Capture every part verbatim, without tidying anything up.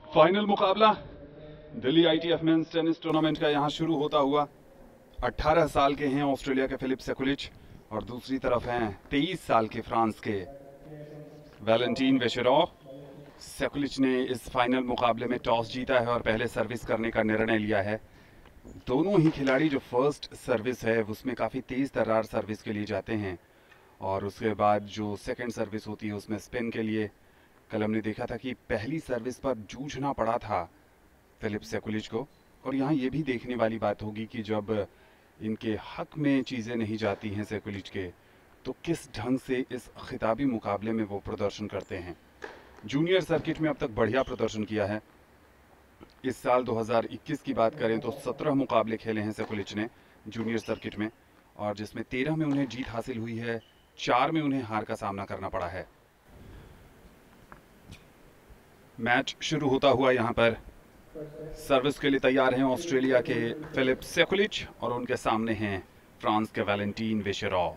Final मुकाबला Delhi ITF men's tennis tournament का यहां शुरू होता हुआ। अठारह साल के हैं ऑस्ट्रेलिया के फिलिप सेकुलिच और दूसरी तरफ हैं तेईस साल के फ्रांस के वैलेंटीन वेशेरोव। सेकुलिच ने इस फाइनल मुकाबले में टॉस जीता है और पहले सर्विस करने का निर्णय लिया है। दोनों ही खिलाड़ी जो फर्स्ट सर्विस है उसमें काफ़ी तेज़ तर्रार सर्विस के लिए जाते हैं और उसके बाद जो सेकंड सर्विस होती है उसमें स्पिन के लिए। कल हमने देखा था कि पहली सर्विस पर जूझना पड़ा था फिलिप सेकुलिच को, और यहाँ ये भी देखने वाली बात होगी कि जब इनके हक में चीज़ें नहीं जाती हैं सेकुलिच के, तो किस ढंग से इस खिताबी मुकाबले में वो प्रदर्शन करते हैं। जूनियर सर्किट में अब तक बढ़िया प्रदर्शन किया है। इस साल दो हज़ार इक्कीस की बात करें तो सत्रह मुकाबले खेले हैं सेकुलिच ने जूनियर सर्किट में, और जिसमें तेरह में उन्हें जीत हासिल हुई है, चार में उन्हें हार का सामना करना पड़ा है। मैच शुरू होता हुआ यहाँ पर सर्विस के लिए तैयार हैं ऑस्ट्रेलिया के फिलिप सेकुलिच और उनके सामने हैं फ्रांस के वैलेंटीन वेशेरोव।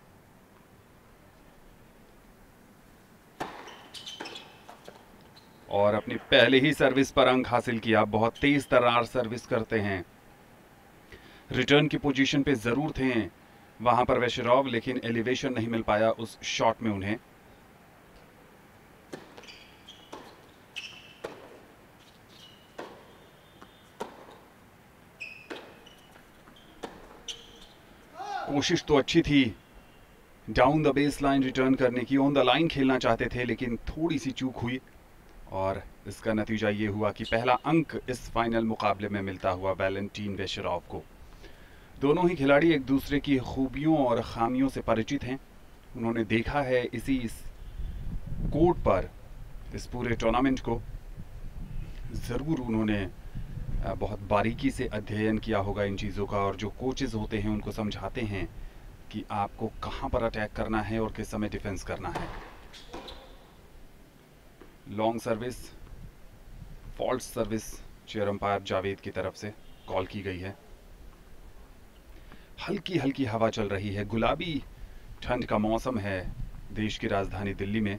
और अपनी पहले ही सर्विस पर अंक हासिल किया। बहुत तेज तर्रार सर्विस करते हैं। रिटर्न की पोजीशन पे जरूर थे वहां पर वेशेरोव, लेकिन एलिवेशन नहीं मिल पाया उस शॉट में उन्हें। कोशिश तो अच्छी थी down the base line return करने की, ऑन द लाइन खेलना चाहते थे, लेकिन थोड़ी सी चूक हुई और इसका नतीजा ये हुआ कि पहला अंक इस फाइनल मुकाबले में मिलता हुआ वैलेंटीन वेशेरोव को। दोनों ही खिलाड़ी एक दूसरे की खूबियों और खामियों से परिचित हैं। उन्होंने देखा है इसी इस कोर्ट पर इस पूरे टूर्नामेंट को। ज़रूर उन्होंने बहुत बारीकी से अध्ययन किया होगा इन चीज़ों का, और जो कोचेस होते हैं उनको समझाते हैं कि आपको कहाँ पर अटैक करना है और किस समय डिफेंस करना है। Long service, fault service chair umpire Javed की तरफ से कॉल की गई है। हल्की हल्की हवा चल रही है, गुलाबी ठंड का मौसम है देश की राजधानी दिल्ली में।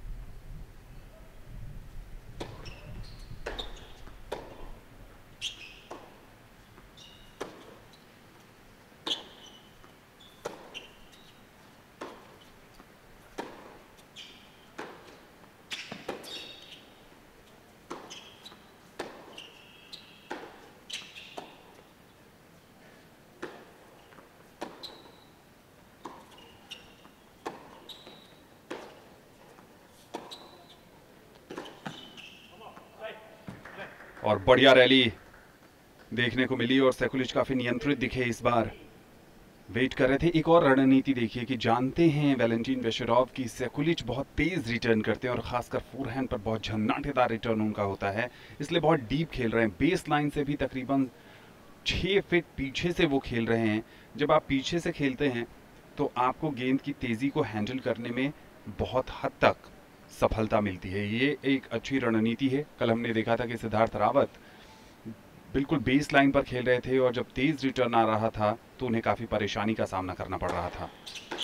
और बढ़िया रैली देखने को मिली और सेकुलिच काफी नियंत्रित दिखे इस बार। वेट कर रहे थे। एक और रणनीति देखिए कि जानते हैं वैलेंटीन वेशेरोव की सेकुलिच बहुत तेज रिटर्न करते हैं और खासकर फोरहैंड पर बहुत झन्नाटेदार रिटर्न उनका होता है, इसलिए बहुत डीप खेल रहे हैं। बेस लाइन से भी तकरीबन छः फीट पीछे से वो खेल रहे हैं। जब आप पीछे से खेलते हैं तो आपको गेंद की तेजी को हैंडल करने में बहुत हद तक सफलता मिलती है। ये एक अच्छी रणनीति है। कल हमने देखा था कि सिद्धार्थ रावत बिल्कुल बेस लाइन पर खेल रहे थे और जब तेज रिटर्न आ रहा था तो उन्हें काफी परेशानी का सामना करना पड़ रहा था।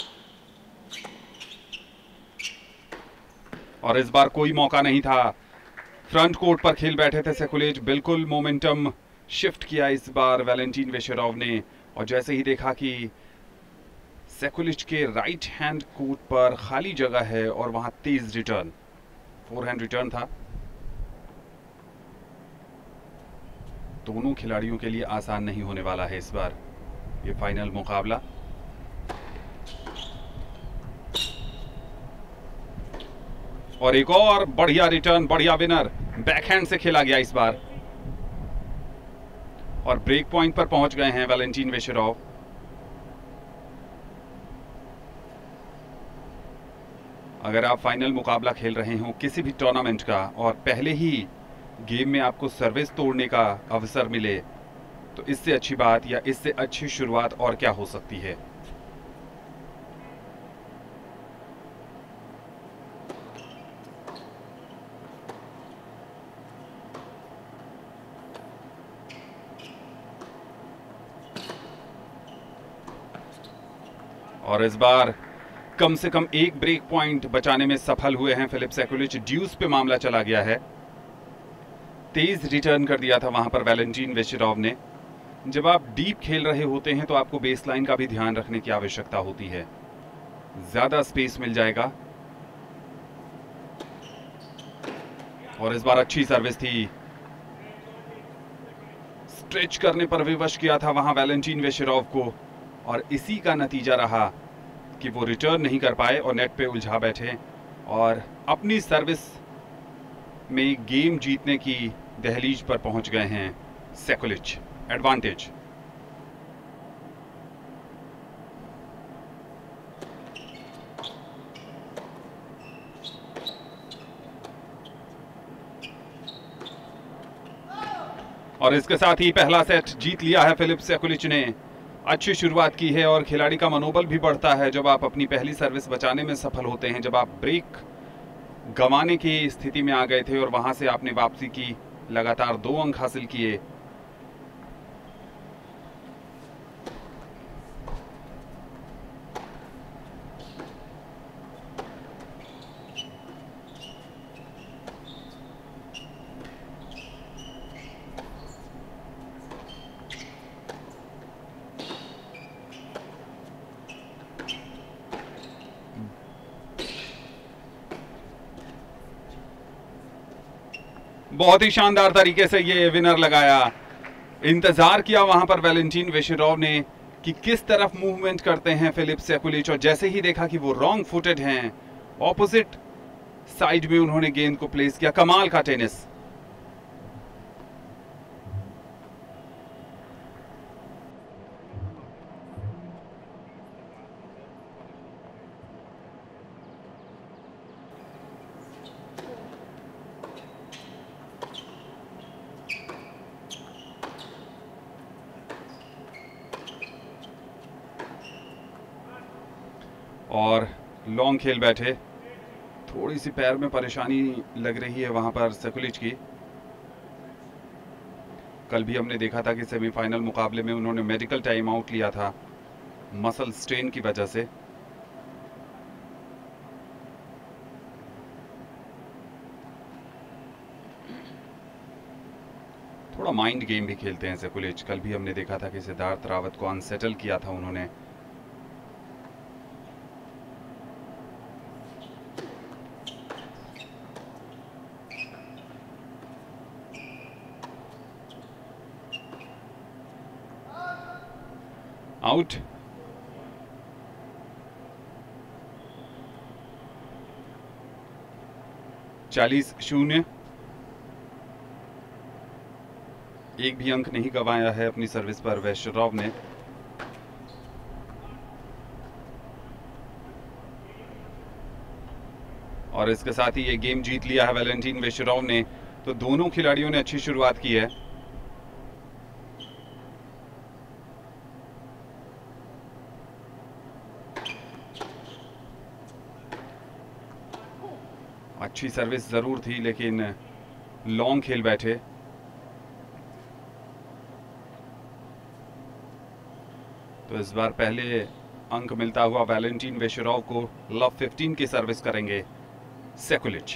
और इस बार कोई मौका नहीं था। फ्रंट कोर्ट पर खेल बैठे थे सेकुलिच। बिल्कुल मोमेंटम शिफ्ट किया इस बार वैलेंटीन वेशेरोव ने, और जैसे ही देखा कि सेकुलिच के राइट हैंड कोर्ट पर खाली जगह है और वहां तेज रिटर्न, फोरहैंड रिटर्न था। दोनों खिलाड़ियों के लिए आसान नहीं होने वाला है इस बार ये फाइनल मुकाबला। और एक और बढ़िया रिटर्न, बढ़िया विनर बैकहैंड से खेला गया इस बार, और ब्रेक पॉइंट पर पहुंच गए हैं वैलेंटीन वेशेरोव। अगर आप फाइनल मुकाबला खेल रहे हो किसी भी टूर्नामेंट का और पहले ही गेम में आपको सर्विस तोड़ने का अवसर मिले, तो इससे अच्छी बात या इससे अच्छी शुरुआत और क्या हो सकती है। और इस बार कम से कम एक ब्रेक पॉइंट बचाने में सफल हुए हैं फिलिप सेकुलिच। ड्यूस पे मामला चला गया है। तेज रिटर्न कर दिया था वहां पर वैलेंटीन वेशिरोव ने। जब आप डीप खेल रहे होते हैं तो आपको बेसलाइन का भी ध्यान रखने की आवश्यकता होती है, ज्यादा स्पेस मिल जाएगा। और इस बार अच्छी सर्विस थी, स्ट्रेच करने पर विवश किया था वहां वैलेंटीन वेशिरोव को, और इसी का नतीजा रहा कि वो रिटर्न नहीं कर पाए और नेट पे उलझा बैठे और अपनी सर्विस में गेम जीतने की दहलीज पर पहुंच गए हैं सेकुलिच। एडवांटेज। और इसके साथ ही पहला सेट जीत लिया है फिलिप सेकुलिच ने। अच्छी शुरुआत की है और खिलाड़ी का मनोबल भी बढ़ता है जब आप अपनी पहली सर्विस बचाने में सफल होते हैं। जब आप ब्रेक गंवाने की स्थिति में आ गए थे और वहां से आपने वापसी की, लगातार दो अंक हासिल किए। बहुत ही शानदार तरीके से ये विनर लगाया। इंतजार किया वहां पर वैलेंटीन वेशिरोव ने कि किस तरफ मूवमेंट करते हैं फिलिप सेकुलिच, और जैसे ही देखा कि वो रॉन्ग फुटेड हैं, ऑपोजिट साइड में उन्होंने गेंद को प्लेस किया। कमाल का टेनिस। और लॉन्ग खेल बैठे, थोड़ी सी पैर में परेशानी लग रही है वहां पर सेकुलिच की। कल भी हमने देखा था कि सेमीफाइनल मुकाबले में उन्होंने मेडिकल टाइम आउट लिया था मसल स्ट्रेन की वजह से। थोड़ा माइंड गेम भी खेलते हैं सेकुलिच। कल भी हमने देखा था कि सिद्धार्थ रावत को अनसेटल किया था उन्होंने। आउट। चालीस शून्य। एक भी अंक नहीं गंवाया है अपनी सर्विस पर वेशिरोव ने। और इसके साथ ही ये गेम जीत लिया है वैलेंटीन वेशिरोव ने। तो दोनों खिलाड़ियों ने अच्छी शुरुआत की है। अच्छी सर्विस जरूर थी लेकिन लॉन्ग खेल बैठे। तो इस बार पहले अंक मिलता हुआ वैलेंटीन वेशिरोव को। लव पंद्रह की सर्विस करेंगे सेकुलिच।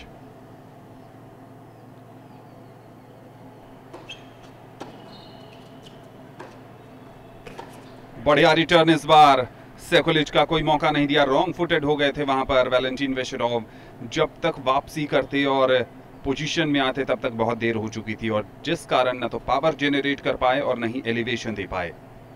बढ़िया रिटर्न इस बार। सेकुलिच का कोई मौका नहीं दिया, रॉन्ग फुटेड हो गए थे वहां पर वैलेंटीन वेशिरोव। जब तक वापसी करते और पोजीशन में आते तब तक बहुत देर हो चुकी थी, और जिस कारण न तो पावर जेनरेट कर पाए और न ही एलिवेशन दे पाए।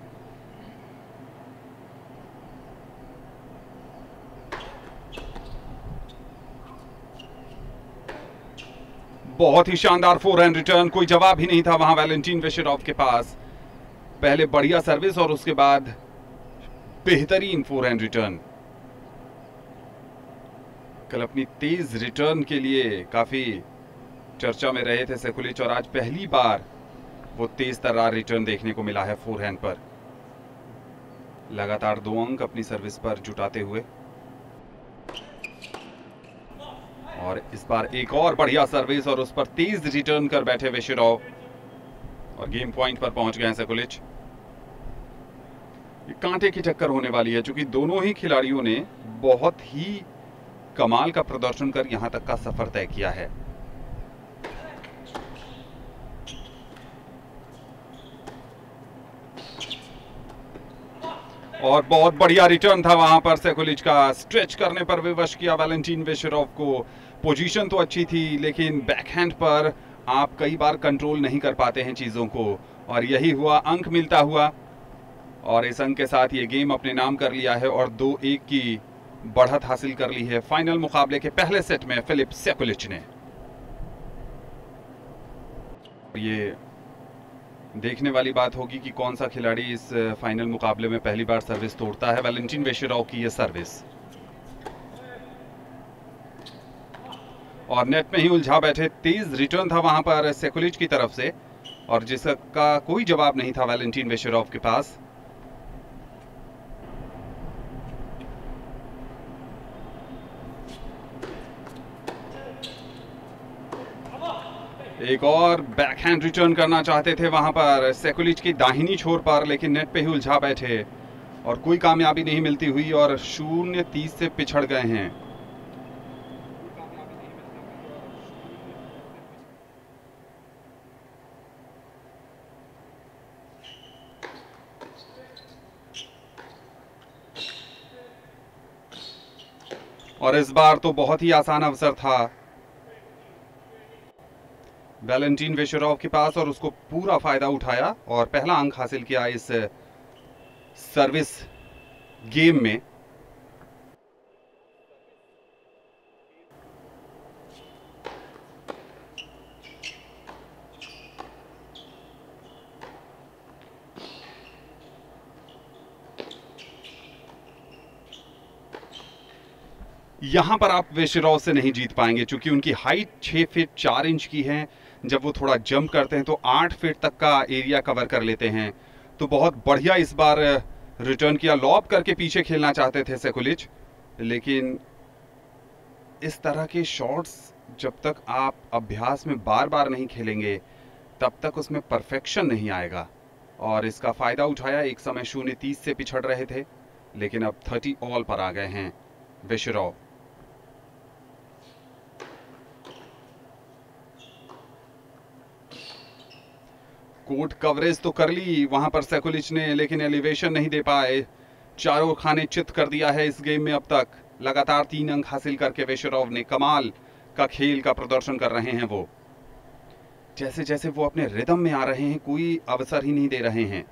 बहुत ही शानदार फोरहैंड रिटर्न, कोई जवाब ही नहीं था वहां वैलेंटीन वेशिरोव के पास। पहले बढ़िया सर्विस और उसके बाद बेहतरीन फोरहैंड रिटर्न। कल अपनी तेज रिटर्न के लिए काफी चर्चा में रहे थे सेकुलिच, और आज पहली बार वो तेज तर्रार रिटर्न देखने को मिला है फोरहैंड पर। लगातार दो अंक अपनी सर्विस पर जुटाते हुए। और इस बार एक और बढ़िया सर्विस और उस पर तेज रिटर्न कर बैठे वेशिरोव, और गेम पॉइंट पर पहुंच गए हैं सेकुलिच। ये कांटे की टक्कर होने वाली है, क्योंकि दोनों ही खिलाड़ियों ने बहुत ही कमाल का प्रदर्शन कर यहां तक का सफर तय किया है। और बहुत बढ़िया रिटर्न था वहां पर सेकुलिच का, स्ट्रेच करने पर विवश किया वैलेंटीन वेशेरोव को। पोजीशन तो अच्छी थी लेकिन बैकहैंड पर आप कई बार कंट्रोल नहीं कर पाते हैं चीजों को, और यही हुआ, अंक मिलता हुआ। और इस अंक के साथ ये गेम अपने नाम कर लिया है और दो एक की बढ़त हासिल कर ली है फाइनल मुकाबले के पहले सेट में फिलिप सेकुलिच ने। ये देखने वाली बात होगी कि कौन सा खिलाड़ी इस फाइनल मुकाबले में पहली बार सर्विस तोड़ता है। वैलेंटीन वेशेरोव की ये सर्विस, और नेट में ही उलझा बैठे। तेज रिटर्न था वहां पर सेकुलिच की तरफ से, और जिसका कोई जवाब नहीं था वैलेंटीन वेशेरोव के पास। एक और बैकहैंड रिटर्न करना चाहते थे वहां पर सेकुलिच की दाहिनी छोर पर, लेकिन नेट पे ही उलझा बैठे और कोई कामयाबी नहीं मिलती हुई, और शून्य तीस से पिछड़ गए हैं। और इस बार तो बहुत ही आसान अवसर था वैलेंटीन वेशेरोव के पास, और उसको पूरा फायदा उठाया और पहला अंक हासिल किया इस सर्विस गेम में। यहां पर आप वेशेरोव से नहीं जीत पाएंगे क्योंकि उनकी हाइट छह फीट चार इंच की है। जब वो थोड़ा जंप करते हैं तो आठ फीट तक का एरिया कवर कर लेते हैं। तो बहुत बढ़िया इस बार रिटर्न किया, लॉब करके पीछे खेलना चाहते थे सेकुलिच, लेकिन इस तरह के शॉट्स जब तक आप अभ्यास में बार बार नहीं खेलेंगे तब तक उसमें परफेक्शन नहीं आएगा। और इसका फायदा उठाया। एक समय शून्य तीस से पिछड़ रहे थे, लेकिन अब थर्टी ऑल पर आ गए हैं वेशेरोव। कोर्ट कवरेज तो कर ली वहां पर सेकुलिच ने, लेकिन एलिवेशन नहीं दे पाए। चारों खाने चित कर दिया है इस गेम में अब तक। लगातार तीन अंक हासिल करके वेशेरोव ने कमाल का खेल का प्रदर्शन कर रहे हैं। वो जैसे जैसे वो अपने रिदम में आ रहे हैं, कोई अवसर ही नहीं दे रहे हैं।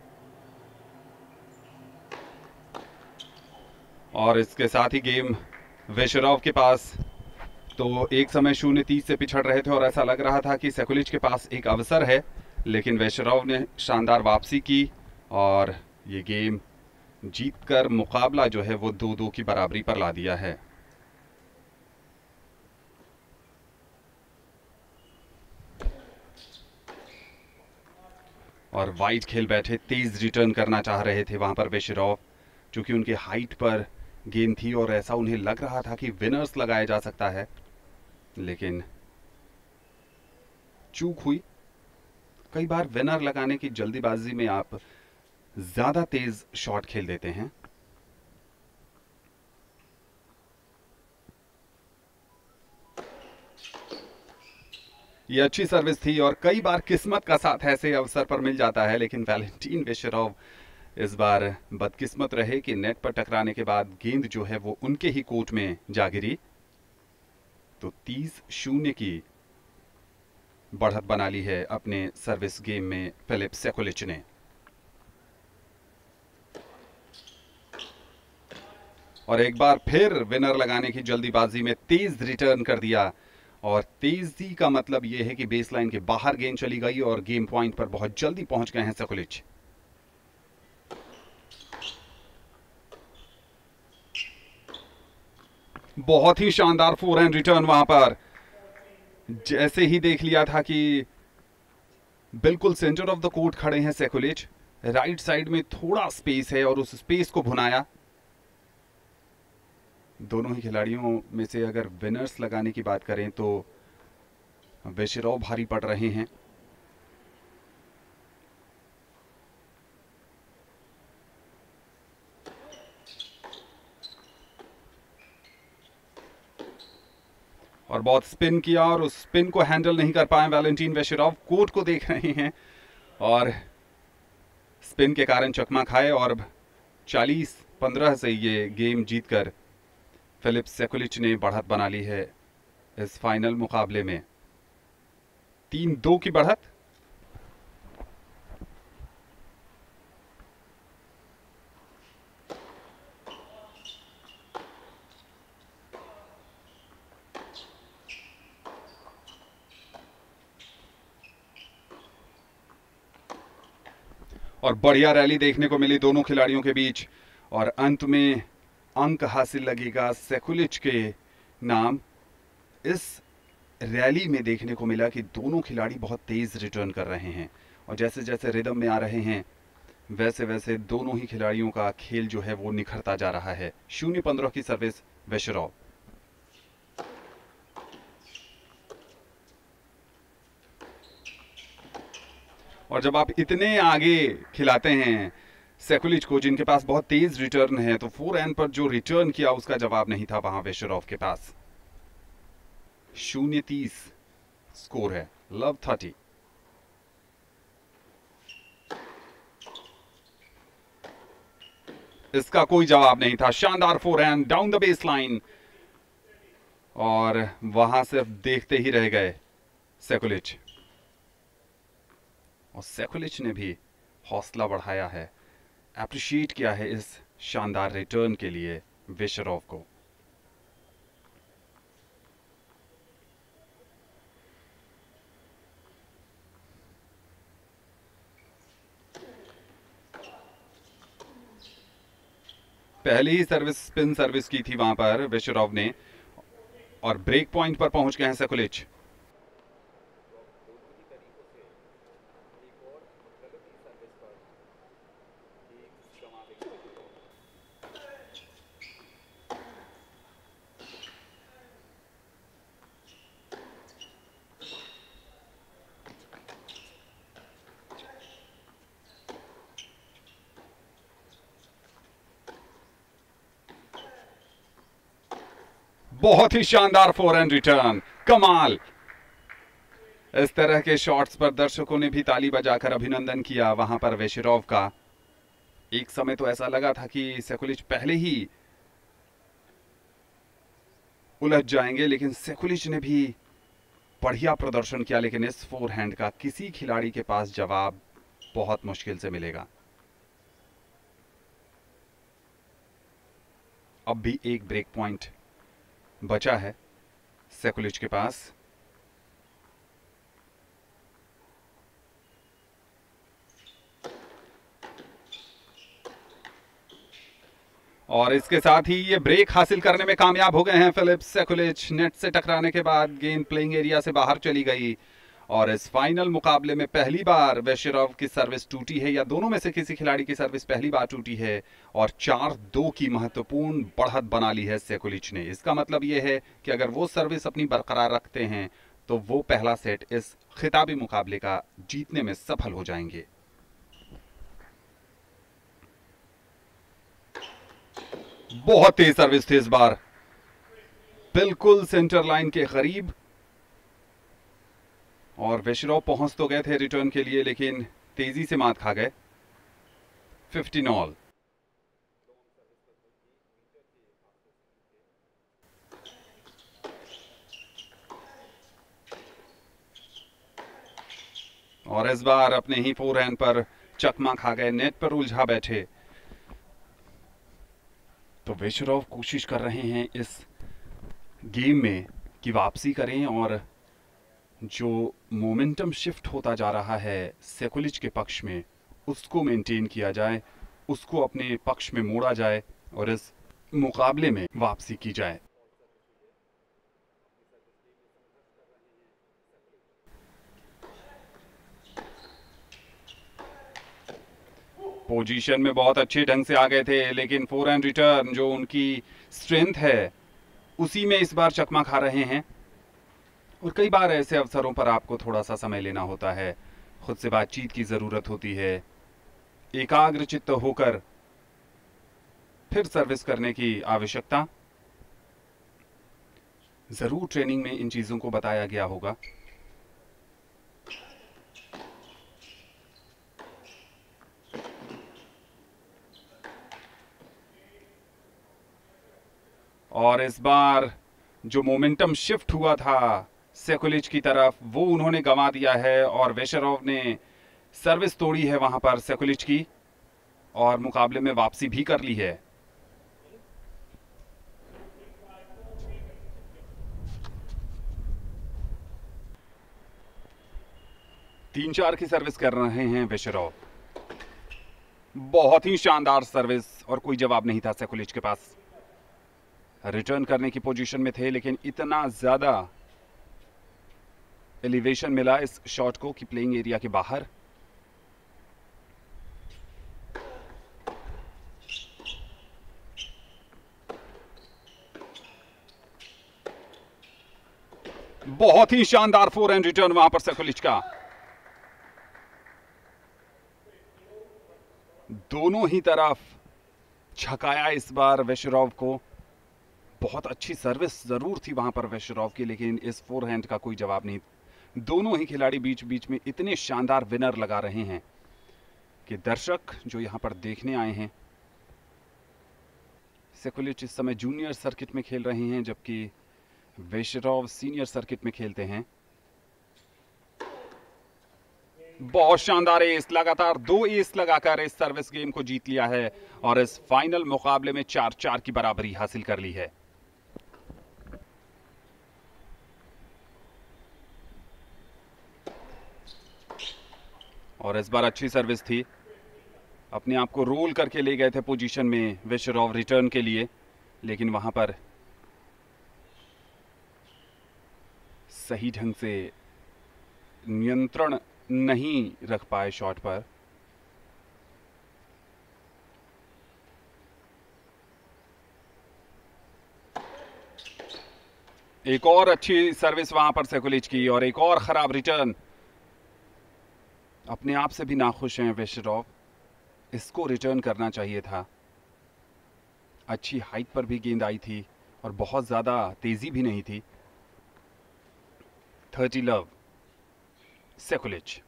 और इसके साथ ही गेम वेशेरोव के पास तो एक समय शून्य तीस से पिछड़ रहे थे और ऐसा लग रहा था कि सेकुलिच के पास एक अवसर है, लेकिन वेशेरोव ने शानदार वापसी की और ये गेम जीतकर मुकाबला जो है वो दो दो की बराबरी पर ला दिया है। और वाइट खेल बैठे, तेज रिटर्न करना चाह रहे थे वहां पर वेशेरोव, क्योंकि उनके हाइट पर गेंद थी और ऐसा उन्हें लग रहा था कि विनर्स लगाया जा सकता है, लेकिन चूक हुई। कई बार विनर लगाने की जल्दीबाजी में आप ज्यादा तेज शॉट खेल देते हैं। ये अच्छी सर्विस थी और कई बार किस्मत का साथ ऐसे अवसर पर मिल जाता है, लेकिन वैलेंटीन वेशेरोव इस बार बदकिस्मत रहे कि नेट पर टकराने के बाद गेंद जो है वो उनके ही कोर्ट में जा गिरी। तो तीस शून्य की बढ़त बना ली है अपने सर्विस गेम में फिलिप सेकुलिच ने। और एक बार फिर विनर लगाने की जल्दीबाजी में तेज रिटर्न कर दिया, और तेजी का मतलब यह है कि बेसलाइन के बाहर गेंद चली गई और गेम पॉइंट पर बहुत जल्दी पहुंच गए हैं सेकुलिच। बहुत ही शानदार फोर हैंड रिटर्न वहां पर। जैसे ही देख लिया था कि बिल्कुल सेंटर ऑफ द कोर्ट खड़े हैं सेकुलिच, राइट साइड में थोड़ा स्पेस है और उस स्पेस को भुनाया। दोनों ही खिलाड़ियों में से अगर विनर्स लगाने की बात करें तो वेशेरोव भारी पड़ रहे हैं। और बहुत स्पिन किया और उस स्पिन को हैंडल नहीं कर पाए वैलेंटीन वेशेरोव। कोर्ट को देख रहे हैं और स्पिन के कारण चकमा खाए और चालीस पंद्रह से ये गेम जीतकर फिलिप सेकुलिच ने बढ़त बना ली है इस फाइनल मुकाबले में। तीन दो की बढ़त। और बढ़िया रैली देखने को मिली दोनों खिलाड़ियों के बीच और अंत में अंक हासिल लगेगा सेकुलिच के नाम। इस रैली में देखने को मिला कि दोनों खिलाड़ी बहुत तेज रिटर्न कर रहे हैं और जैसे जैसे रिदम में आ रहे हैं वैसे वैसे दोनों ही खिलाड़ियों का खेल जो है वो निखरता जा रहा है। शून्य पंद्रह की सर्विस वेशरॉव। और जब आप इतने आगे खिलाते हैं सेकुलिच को जिनके पास बहुत तेज रिटर्न है, तो फोर एन पर जो रिटर्न किया उसका जवाब नहीं था वहां वेशरॉव के पास। शून्य तीस स्कोर है, लव थर्टी। इसका कोई जवाब नहीं था। शानदार forehand down the base line और वहां से देखते ही रह गए सेकुलिच। और सेकुलिच ने भी हौसला बढ़ाया है, अप्रिशिएट किया है इस शानदार रिटर्न के लिए वेशरॉव को। पहली ही सर्विस स्पिन सर्विस की थी वहां पर वेशरॉव ने और ब्रेक पॉइंट पर पहुंच गए हैं सेकुलिच। बहुत ही शानदार फोर हैंड रिटर्न, कमाल। इस तरह के शॉट्स पर दर्शकों ने भी ताली बजाकर अभिनंदन किया वहां पर वेशरॉव का। एक समय तो ऐसा लगा था कि सेकुलिच पहले ही उलझ जाएंगे, लेकिन सेकुलिच ने भी बढ़िया प्रदर्शन किया। लेकिन इस फोर हैंड का किसी खिलाड़ी के पास जवाब बहुत मुश्किल से मिलेगा। अब भी एक ब्रेक पॉइंट बचा है सेकुलिच के पास। और इसके साथ ही ये ब्रेक हासिल करने में कामयाब हो गए हैं फिलिप सेकुलिच। नेट से टकराने के बाद गेंद प्लेइंग एरिया से बाहर चली गई और इस फाइनल मुकाबले में पहली बार वेशरॉव की सर्विस टूटी है, या दोनों में से किसी खिलाड़ी की सर्विस पहली बार टूटी है और चार दो की महत्वपूर्ण बढ़त बना ली है सेकुलिच ने। इसका मतलब यह है कि अगर वो सर्विस अपनी बरकरार रखते हैं तो वो पहला सेट इस खिताबी मुकाबले का जीतने में सफल हो जाएंगे। बहुत तेज सर्विस थी इस बार, बिल्कुल सेंटर लाइन के करीब। और वेशरॉव पहुंच तो गए थे रिटर्न के लिए, लेकिन तेजी से मात खा गए। Fifteen all. और इस बार अपने ही फोर हैंड पर चकमा खा गए, नेट पर उलझा बैठे। तो वेशरॉव कोशिश कर रहे हैं इस गेम में कि वापसी करें और जो मोमेंटम शिफ्ट होता जा रहा है सेकुलिच के पक्ष में उसको मेंटेन किया जाए, उसको अपने पक्ष में मोड़ा जाए और इस मुकाबले में वापसी की जाए। पोजीशन में बहुत अच्छे ढंग से आ गए थे, लेकिन फोर हैंड रिटर्न जो उनकी स्ट्रेंथ है उसी में इस बार चकमा खा रहे हैं। और कई बार ऐसे अवसरों पर आपको थोड़ा सा समय लेना होता है, खुद से बातचीत की जरूरत होती है, एकाग्रचित्त होकर फिर सर्विस करने की आवश्यकता। जरूर ट्रेनिंग में इन चीजों को बताया गया होगा। और इस बार जो मोमेंटम शिफ्ट हुआ था सेकुलिच की तरफ वो उन्होंने गंवा दिया है और वेशरोव ने सर्विस तोड़ी है वहां पर सेकुलिच की और मुकाबले में वापसी भी कर ली है। तीन चार की सर्विस कर रहे हैं वेशरोव। बहुत ही शानदार सर्विस और कोई जवाब नहीं था सेकुलिच के पास। रिटर्न करने की पोजीशन में थे लेकिन इतना ज्यादा एलिवेशन मिला इस शॉट को कि प्लेइंग एरिया के बाहर। बहुत ही शानदार फोर एंड रिटर्न वहां पर सेकुलिच का। दोनों ही तरफ छकाया इस बार वेशरोव को। बहुत अच्छी सर्विस जरूर थी वहां पर वेशरोव की लेकिन इस फोर हैंड का कोई जवाब नहीं। दोनों ही खिलाड़ी बीच बीच में इतने शानदार विनर लगा रहे हैं कि दर्शक जो यहां पर देखने आए हैं। सेकुलिच इस समय जूनियर सर्किट में खेल रहे हैं जबकि वेशरोव सीनियर सर्किट में खेलते हैं। बहुत शानदार एस, लगातार दो एस लगाकर इस सर्विस गेम को जीत लिया है और इस फाइनल मुकाबले में चार चार की बराबरी हासिल कर ली है। और इस बार अच्छी सर्विस थी। अपने आप को रोल करके ले गए थे पोजीशन में वेशरोव रिटर्न के लिए लेकिन वहां पर सही ढंग से नियंत्रण नहीं रख पाए शॉट पर। एक और अच्छी सर्विस वहां पर सेकुलिच की और एक और खराब रिटर्न। अपने आप से भी नाखुश हैं वेशरोव। इसको रिटर्न करना चाहिए था। अच्छी हाइट पर भी गेंद आई थी और बहुत ज्यादा तेजी भी नहीं थी। Thirty love Sekulic.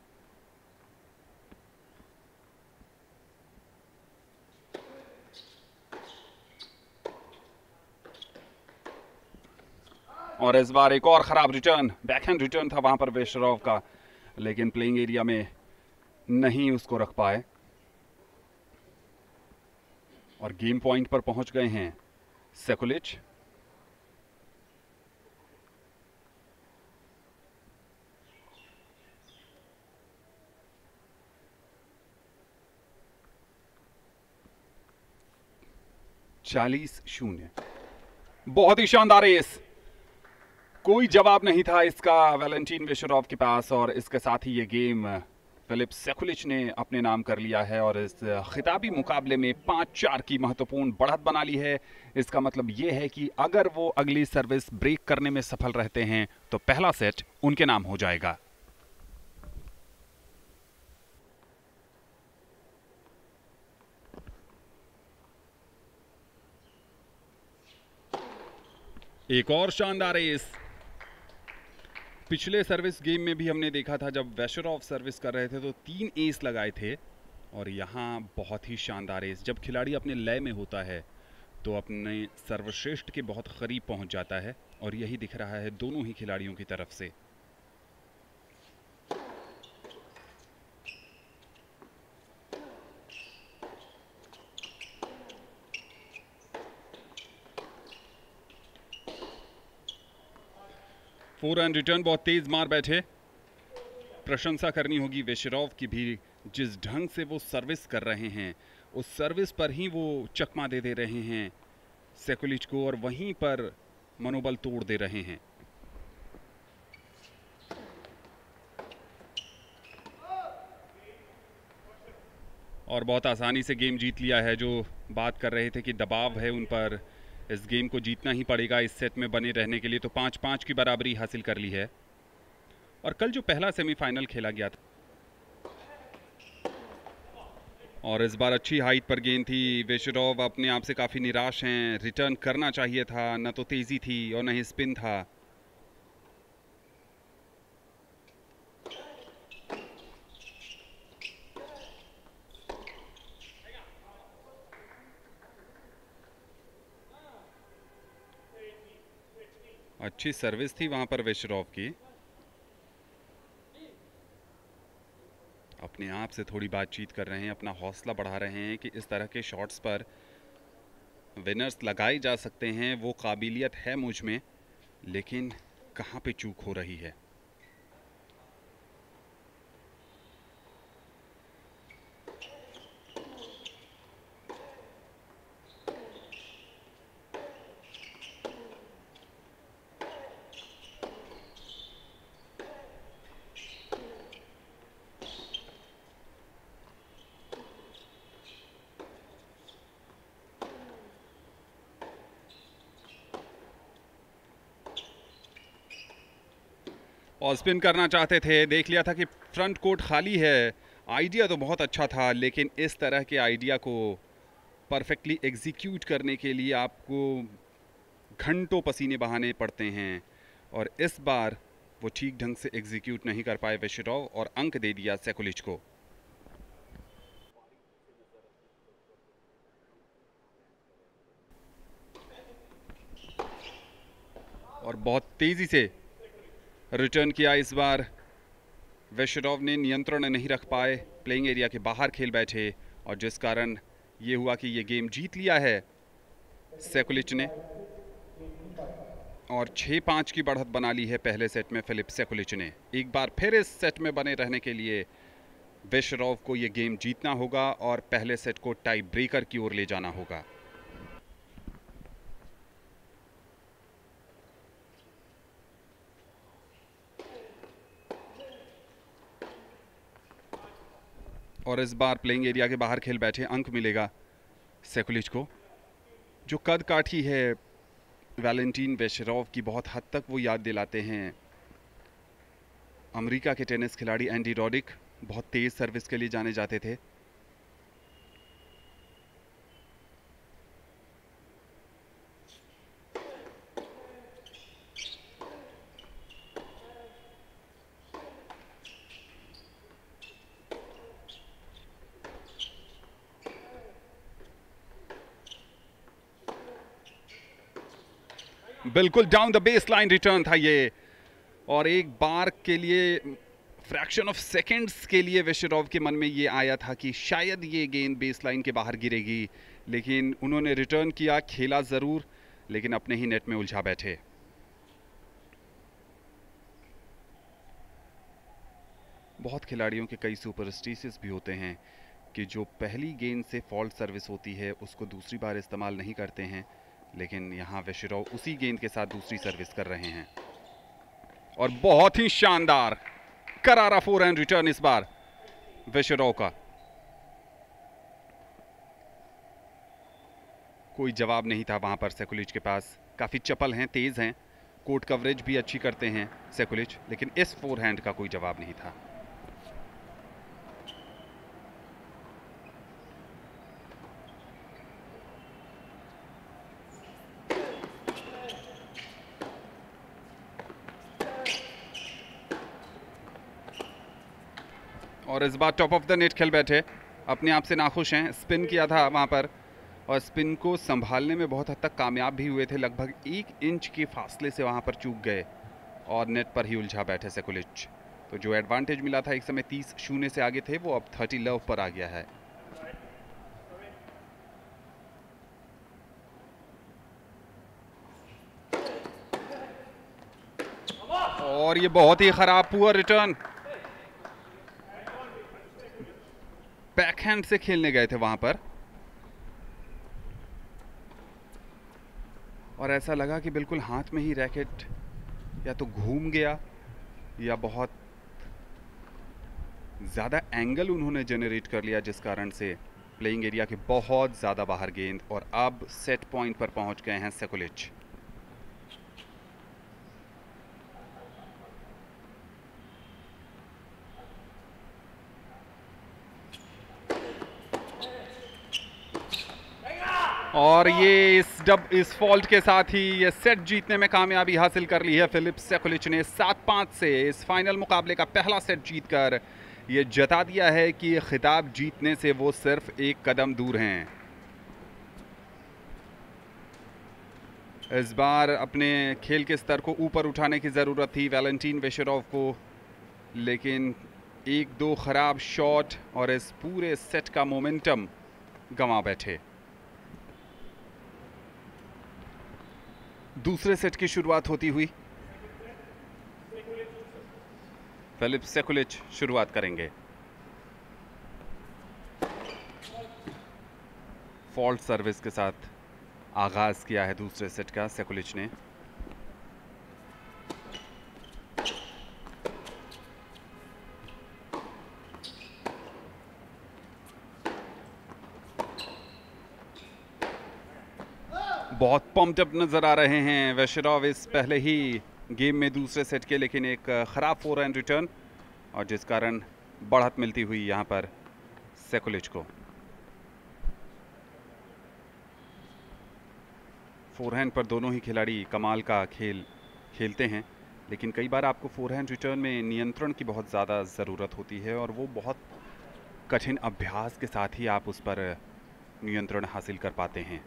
और इस बार एक और खराब रिटर्न, बैकहैंड रिटर्न था वहां पर वेशरोव का लेकिन प्लेइंग एरिया में नहीं उसको रख पाए और गेम पॉइंट पर पहुंच गए हैं सेकुलिच। चालीस शून्य। बहुत ही शानदार एस, कोई जवाब नहीं था इसका वैलेंटीन वेशरोव के पास और इसके साथ ही ये गेम फिलिप सेकुलिच ने अपने नाम कर लिया है और इस खिताबी मुकाबले में पांच चार की महत्वपूर्ण बढ़त बना ली है। इसका मतलब ये है कि अगर वो अगली सर्विस ब्रेक करने में सफल रहते हैं तो पहला सेट उनके नाम हो जाएगा। एक और शानदार एस। पिछले सर्विस गेम में भी हमने देखा था जब वेशरोव सर्विस कर रहे थे तो तीन एस लगाए थे और यहाँ बहुत ही शानदार एस। जब खिलाड़ी अपने लय में होता है तो अपने सर्वश्रेष्ठ के बहुत करीब पहुंच जाता है और यही दिख रहा है दोनों ही खिलाड़ियों की तरफ से। फोर एंड रिटर्न बहुत तेज मार बैठे। प्रशंसा करनी होगी वेशरोव की भी, जिस ढंग से वो सर्विस कर रहे हैं उस सर्विस पर ही वो चकमा दे दे रहे हैं सेकुलिच को और वहीं पर मनोबल तोड़ दे रहे हैं। और बहुत आसानी से गेम जीत लिया है। जो बात कर रहे थे कि दबाव है उन पर, इस गेम को जीतना ही पड़ेगा इस सेट में बने रहने के लिए, तो पाँच पाँच की बराबरी हासिल कर ली है। और कल जो पहला सेमीफाइनल खेला गया था और इस बार अच्छी हाइट पर गेंद थी। वेशरोव अपने आप से काफ़ी निराश हैं। रिटर्न करना चाहिए था, न तो तेज़ी थी और न ही स्पिन था। अच्छी सर्विस थी वहां पर वेशरॉव की। अपने आप से थोड़ी बातचीत कर रहे हैं, अपना हौसला बढ़ा रहे हैं कि इस तरह के शॉट्स पर विनर्स लगाए जा सकते हैं। वो काबिलियत है मुझ में, लेकिन कहाँ पे चूक हो रही है। और स्पिन करना चाहते थे, देख लिया था कि फ्रंट कोर्ट खाली है। आइडिया तो बहुत अच्छा था, लेकिन इस तरह के आइडिया को परफेक्टली एग्जीक्यूट करने के लिए आपको घंटों पसीने बहाने पड़ते हैं, और इस बार वो ठीक ढंग से एग्जीक्यूट नहीं कर पाए वेशरॉव, और अंक दे दिया सेकुलिच को। और बहुत तेजी से रिटर्न किया इस बार। वेशरॉव ने नियंत्रण नहीं रख पाए, प्लेइंग एरिया के बाहर खेल बैठे, और जिस कारण ये हुआ कि ये गेम जीत लिया है सेकुलिच ने, और छः पाँच की बढ़त बना ली है पहले सेट में फिलिप सेकुलिच ने। एक बार फिर इस सेट में बने रहने के लिए वेशरॉव को ये गेम जीतना होगा और पहले सेट को टाई ब्रेकर की ओर ले जाना होगा। और इस बार प्लेइंग एरिया के बाहर खेल बैठे, अंक मिलेगा सेकुलिच को, जो कद काठी है वैलेंटीन वेशरॉव की बहुत हद तक वो याद दिलाते हैं अमेरिका के टेनिस खिलाड़ी एंडी रॉडिक। बहुत तेज सर्विस के लिए जाने जाते थे। बिल्कुल down the base line return था ये, और एक बार के लिए फ्रैक्शन ऑफ सेकंड्स के लिए वेशरॉव के मन में ये आया था कि शायद ये गेंद बेस लाइन के बाहर गिरेगी, लेकिन उन्होंने रिटर्न किया, खेला ज़रूर, लेकिन अपने ही नेट में उलझा बैठे। बहुत खिलाड़ियों के कई सुपरस्टिशियस भी होते हैं कि जो पहली गेंद से फॉल्ट सर्विस होती है उसको दूसरी बार इस्तेमाल नहीं करते हैं, लेकिन यहाँ वेशरॉव उसी गेंद के साथ दूसरी सर्विस कर रहे हैं, और बहुत ही शानदार करारा फोर हैंड रिटर्न इस बार वेशरॉव का। कोई जवाब नहीं था वहां पर सेकुलिच के पास। काफी चपल हैं, तेज हैं, कोर्ट कवरेज भी अच्छी करते हैं सेकुलिच, लेकिन इस फोर हैंड का कोई जवाब नहीं था। और इस बार टॉप ऑफ द नेट खेल बैठे, अपने आप से नाखुश हैं। स्पिन किया था वहाँ पर, और स्पिन को संभालने में बहुत हद तक कामयाब भी हुए थे। लगभग एक इंच के फासले से वहाँ पर चूक गए और नेट पर ही उलझा बैठे सेकुलिच। तो जो एडवांटेज मिला था, एक समय तीस शून्य से आगे थे, वो अब थर्टी लव पर आ गया है। और ये बहुत ही खराब पुअर रिटर्न, बैकहैंड से खेलने गए थे वहां पर, और ऐसा लगा कि बिल्कुल हाथ में ही रैकेट या तो घूम गया या बहुत ज़्यादा एंगल उन्होंने जनरेट कर लिया, जिस कारण से प्लेइंग एरिया के बहुत ज़्यादा बाहर गेंद, और अब सेट पॉइंट पर पहुंच गए हैं सेकुलिच। और ये इस डब इस फॉल्ट के साथ ही ये सेट जीतने में कामयाबी हासिल कर ली है फिलिप सेकुलिच ने। सात पाँच से इस फाइनल मुकाबले का पहला सेट जीतकर ये जता दिया है कि खिताब जीतने से वो सिर्फ एक कदम दूर हैं। इस बार अपने खेल के स्तर को ऊपर उठाने की ज़रूरत थी वैलेंटीन वेशेरोव को, लेकिन एक दो ख़राब शॉट और इस पूरे सेट का मोमेंटम गंवा बैठे। दूसरे सेट की शुरुआत होती हुई फिलिप सेकुलिच शुरुआत करेंगे। फॉल्ट सर्विस के साथ आगाज किया है दूसरे सेट का सेकुलिच ने। बहुत पम्प्ड अप नजर आ रहे हैं वेशेरोव इस पहले ही गेम में दूसरे सेट के, लेकिन एक खराब फोर हैंड रिटर्न और जिस कारण बढ़त मिलती हुई यहां पर सेकुलिच को। फोरहैंड पर दोनों ही खिलाड़ी कमाल का खेल खेलते हैं, लेकिन कई बार आपको फोरहैंड रिटर्न में नियंत्रण की बहुत ज़्यादा ज़रूरत होती है और वो बहुत कठिन अभ्यास के साथ ही आप उस पर नियंत्रण हासिल कर पाते हैं।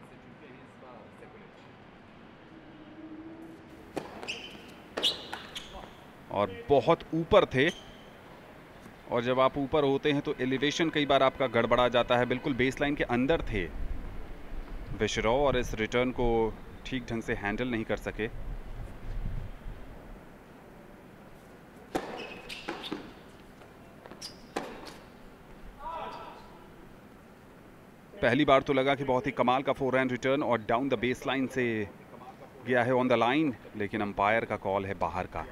और बहुत ऊपर थे, और जब आप ऊपर होते हैं तो एलिवेशन कई बार आपका गड़बड़ा जाता है। बिल्कुल बेसलाइन के अंदर थे वेशेरोव और इस रिटर्न को ठीक ढंग से हैंडल नहीं कर सके। पहली बार तो लगा कि बहुत ही कमाल का फोर हैंड रिटर्न और डाउन द बेसलाइन से गया है ऑन द लाइन, लेकिन अंपायर का कॉल है बाहर का।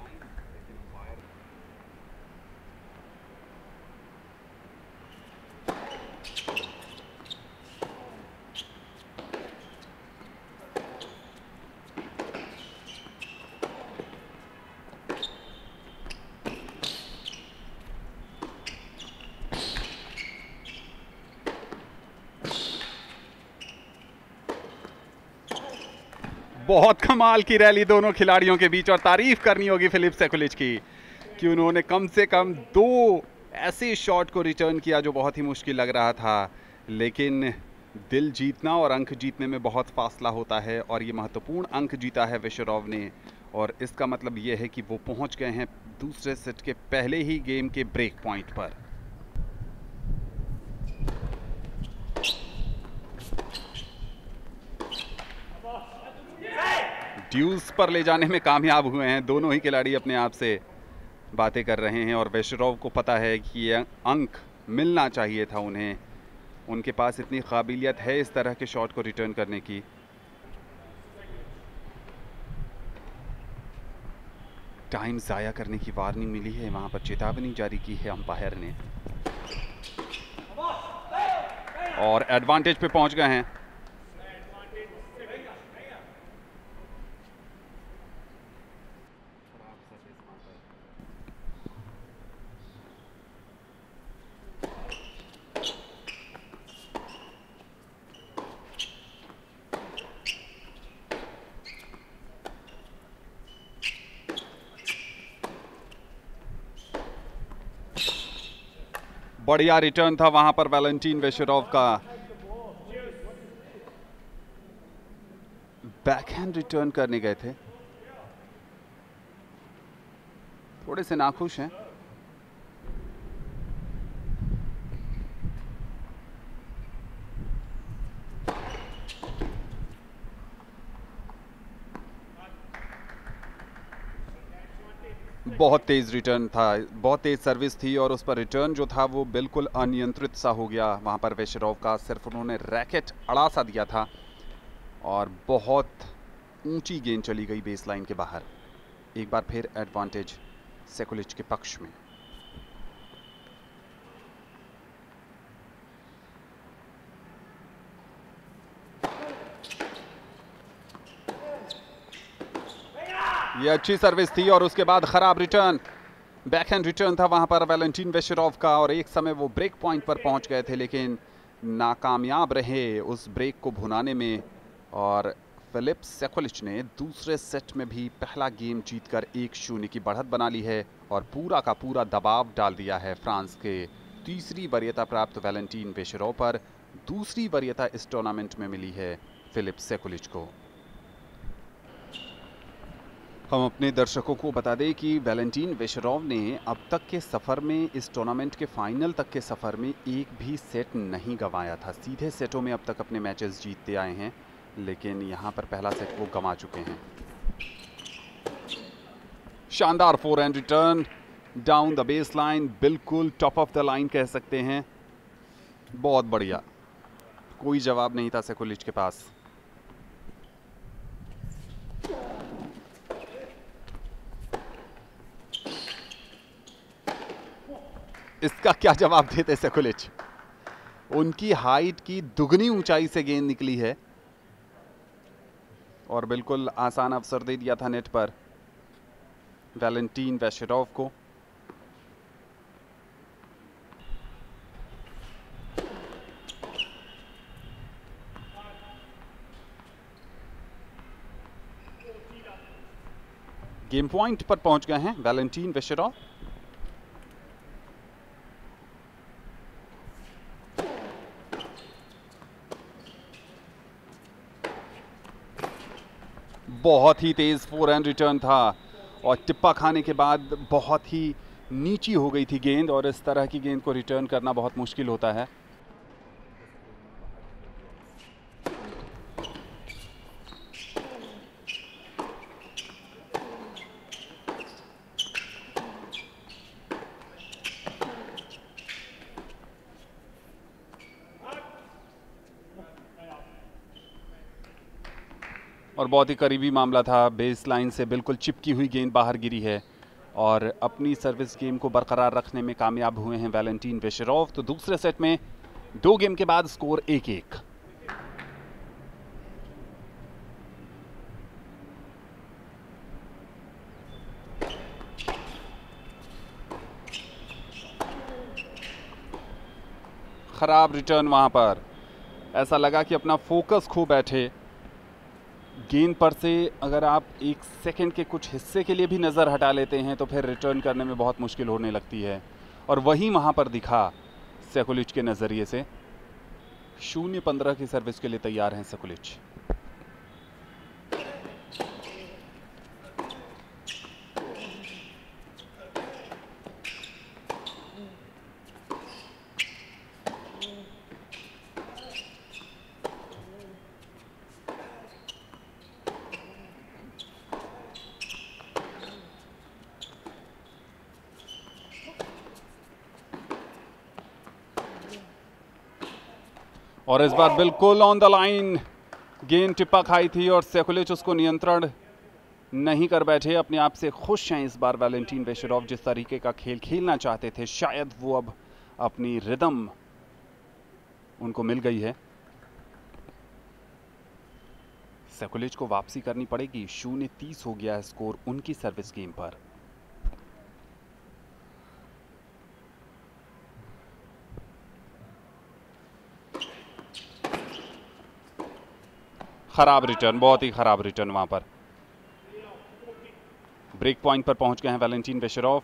बहुत कमाल की रैली दोनों खिलाड़ियों के बीच, और तारीफ करनी होगी फिलिप सेकुलिच की कि उन्होंने कम से कम दो ऐसे शॉट को रिटर्न किया जो बहुत ही मुश्किल लग रहा था, लेकिन दिल जीतना और अंक जीतने में बहुत फासला होता है और ये महत्वपूर्ण अंक जीता है वेशेरोव ने, और इसका मतलब ये है कि वो पहुंच गए हैं दूसरे सेट के पहले ही गेम के ब्रेक पॉइंट पर। ड्यूज पर ले जाने में कामयाब हुए हैं दोनों ही खिलाड़ी, अपने आप से बातें कर रहे हैं और वेशेरोव को पता है कि ये अंक मिलना चाहिए था उन्हें। उनके पास इतनी काबिलियत है इस तरह के शॉट को रिटर्न करने की। टाइम ज़ाया करने की वार्निंग मिली है, वहां पर चेतावनी जारी की है अंपायर ने और एडवांटेज पे पहुंच गए हैं। बढ़िया रिटर्न था वहां पर वैलेंटीन वेशेरोव का। बैकहैंड रिटर्न करने गए थे, थोड़े से नाखुश हैं। बहुत तेज रिटर्न था, बहुत तेज सर्विस थी और उस पर रिटर्न जो था वो बिल्कुल अनियंत्रित सा हो गया वहां पर वेशेरोव का। सिर्फ उन्होंने रैकेट अड़ा सा दिया था और बहुत ऊंची गेंद चली गई बेसलाइन के बाहर। एक बार फिर एडवांटेज सेकुलिच के पक्ष में। ये अच्छी सर्विस थी और उसके बाद खराब रिटर्न, बैकहैंड रिटर्न था वहां पर वैलेंटीन वेशेरोव का और एक समय वो ब्रेक पॉइंट पर पहुंच गए थे, लेकिन नाकामयाब रहे उस ब्रेक को भुनाने में। और फिलिप सेकुलिच ने दूसरे सेट में भी पहला गेम जीतकर एक शून्य की बढ़त बना ली है और पूरा का पूरा दबाव डाल दिया है फ्रांस के तीसरी वरीयता प्राप्त वैलेंटीन वेशेरोव पर। दूसरी वरीयता इस टूर्नामेंट में मिली है फिलिप सेकुलिच को। हम अपने दर्शकों को बता दें कि वैलेंटीन वेशेरोव ने अब तक के सफ़र में, इस टूर्नामेंट के फाइनल तक के सफ़र में एक भी सेट नहीं गंवाया था। सीधे सेटों में अब तक अपने मैचेस जीतते आए हैं, लेकिन यहाँ पर पहला सेट वो गंवा चुके हैं। शानदार forehand return down the base line, बिल्कुल टॉप ऑफ द लाइन कह सकते हैं। बहुत बढ़िया, कोई जवाब नहीं था सेकुलिच के पास। इसका क्या जवाब देते सेकुलिच। उनकी हाइट की दुगनी ऊंचाई से गेंद निकली है और बिल्कुल आसान अवसर दे दिया था नेट पर वैलेंटीन वेशेरोव को। गेम पॉइंट पर पहुंच गए हैं वैलेंटीन वेशेरोव। बहुत ही तेज फोर हैंड रिटर्न था और टिप्पा खाने के बाद बहुत ही नीची हो गई थी गेंद, और इस तरह की गेंद को रिटर्न करना बहुत मुश्किल होता है। और बहुत ही करीबी मामला था, बेस लाइन से बिल्कुल चिपकी हुई गेंद बाहर गिरी है और अपनी सर्विस गेम को बरकरार रखने में कामयाब हुए हैं वैलेंटीन वेशेरोव। तो दूसरे सेट में दो गेम के बाद स्कोर एक एक। खराब रिटर्न वहां पर, ऐसा लगा कि अपना फोकस खो बैठे। गेंद पर से अगर आप एक सेकंड के कुछ हिस्से के लिए भी नज़र हटा लेते हैं तो फिर रिटर्न करने में बहुत मुश्किल होने लगती है, और वही वहां पर दिखा सेकुलिच के नज़रिए से। शून्य पंद्रह की सर्विस के लिए तैयार हैं सेकुलिच। और इस बार बिल्कुल ऑन द लाइन गेंद टिप्पा खाई थी और सेकुलिच उसको नियंत्रण नहीं कर बैठे। अपने आप से खुश हैं इस बार वैलेंटीन वेशेरोव, जिस तरीके का खेल खेलना चाहते थे शायद वो अब अपनी रिदम उनको मिल गई है। सेकुलिच को वापसी करनी पड़ेगी। शून्य तीस हो गया है स्कोर उनकी सर्विस गेम पर। खराब रिटर्न, बहुत ही खराब रिटर्न वहां पर। ब्रेक पॉइंट पर पहुंच गए हैं वैलेंटीन वेशेरोव।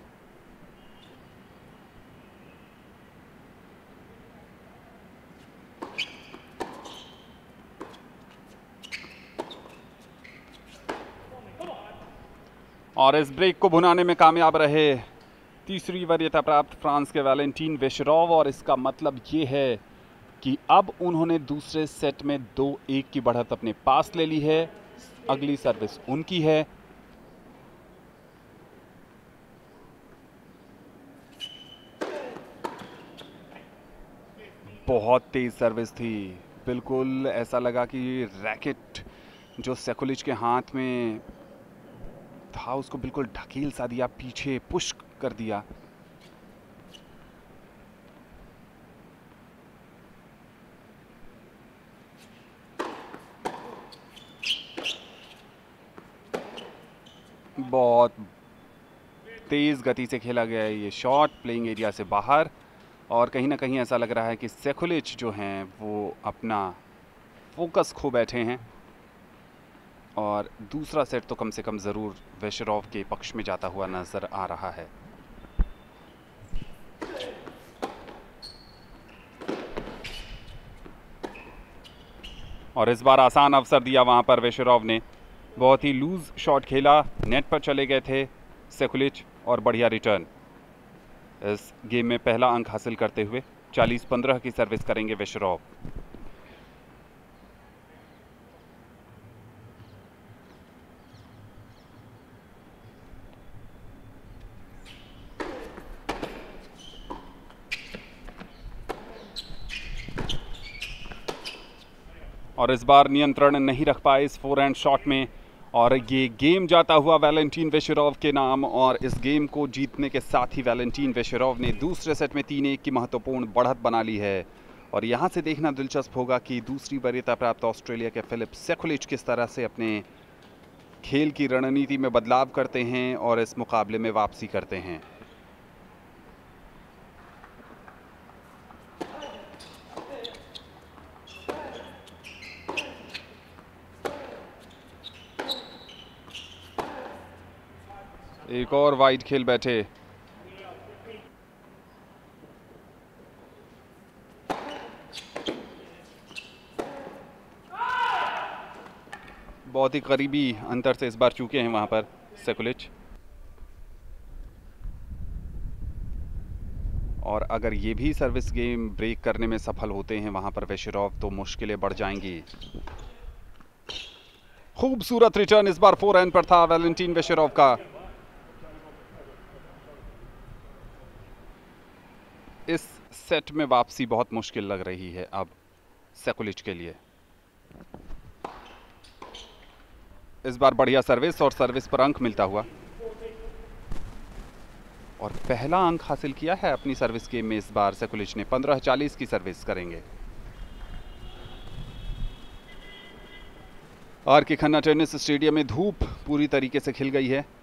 और इस ब्रेक को भुनाने में कामयाब रहे तीसरी वरीयता प्राप्त फ्रांस के वैलेंटीन वेशेरोव। और इसका मतलब ये है कि अब उन्होंने दूसरे सेट में दो एक की बढ़त अपने पास ले ली है। अगली सर्विस उनकी है। बहुत तेज सर्विस थी, बिल्कुल ऐसा लगा कि रैकेट जो सेकुलिच के हाथ में था उसको बिल्कुल ढकील सा दिया, पीछे पुश कर दिया। बहुत तेज गति से खेला गया है ये शॉट, प्लेइंग एरिया से बाहर, और कहीं ना कहीं ऐसा लग रहा है कि सेकुलिच जो हैं वो अपना फोकस खो बैठे हैं। और दूसरा सेट तो कम से कम ज़रूर वेशेरोव के पक्ष में जाता हुआ नज़र आ रहा है। और इस बार आसान अवसर दिया वहां पर वेशेरोव ने। बहुत ही लूज शॉट खेला, नेट पर चले गए थे सेकुलिच और बढ़िया रिटर्न। इस गेम में पहला अंक हासिल करते हुए चालीस पंद्रह की सर्विस करेंगे वेशरॉव। और इस बार नियंत्रण नहीं रख पाए इस फोर हैंड शॉट में, और ये गेम जाता हुआ वैलेंटीन वेशरॉव के नाम। और इस गेम को जीतने के साथ ही वैलेंटीन वेशरॉव ने दूसरे सेट में तीन एक की महत्वपूर्ण बढ़त बना ली है। और यहाँ से देखना दिलचस्प होगा कि दूसरी वरीयता प्राप्त ऑस्ट्रेलिया के फिलिप सेकुलिच किस तरह से अपने खेल की रणनीति में बदलाव करते हैं और इस मुकाबले में वापसी करते हैं। एक और वाइड खेल बैठे। बहुत ही करीबी अंतर से इस बार चूके हैं वहां पर सेकुलिच। और अगर ये भी सर्विस गेम ब्रेक करने में सफल होते हैं वहां पर वेशरॉव, तो मुश्किलें बढ़ जाएंगी। खूबसूरत रिटर्न इस बार फोर हैंड पर था वैलेंटीन वेशरॉव का। इस सेट में वापसी बहुत मुश्किल लग रही है अब सेकुलिच के लिए। इस बार बढ़िया सर्विस और सर्विस पर अंक मिलता हुआ, और पहला अंक हासिल किया है अपनी सर्विस गेम में इस बार सेकुलिच ने। पंद्रह चालीस की सर्विस करेंगे। आर के खन्ना टेनिस स्टेडियम में धूप पूरी तरीके से खिल गई है।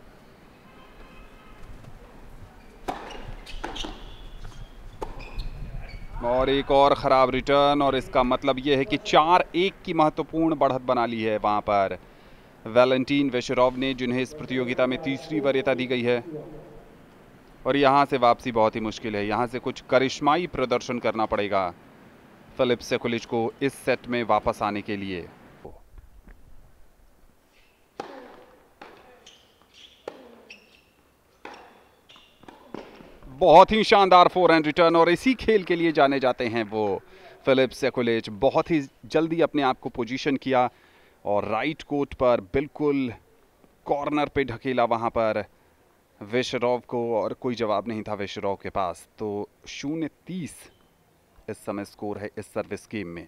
और एक और खराब रिटर्न, और इसका मतलब यह है कि चार एक की महत्वपूर्ण बढ़त बना ली है वहां पर वैलेंटीन वेशरॉव ने, जिन्हें इस प्रतियोगिता में तीसरी वरीयता दी गई है। और यहां से वापसी बहुत ही मुश्किल है। यहां से कुछ करिश्माई प्रदर्शन करना पड़ेगा फिलिप सेकुलिच को इस सेट में वापस आने के लिए। बहुत ही शानदार फोर हैंड रिटर्न, और इसी खेल के लिए जाने जाते हैं वो फिलिप सेकुलिच। बहुत ही जल्दी अपने आप को पोजीशन किया और राइट कोर्ट पर बिल्कुल कॉर्नर पे ढकेला वहां पर वेशरॉव को, और कोई जवाब नहीं था वेशरॉव के पास। तो शून्य तीस इस समय स्कोर है इस सर्विस गेम में।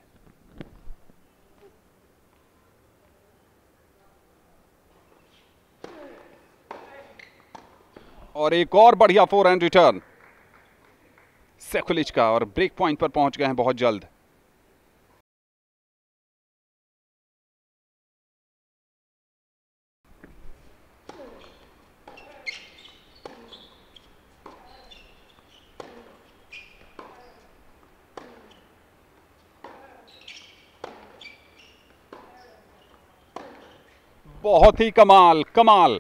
और एक और बढ़िया फोर हैंड रिटर्न सेकुलिच का, और ब्रेक पॉइंट पर पहुंच गए हैं बहुत जल्द। बहुत ही कमाल कमाल।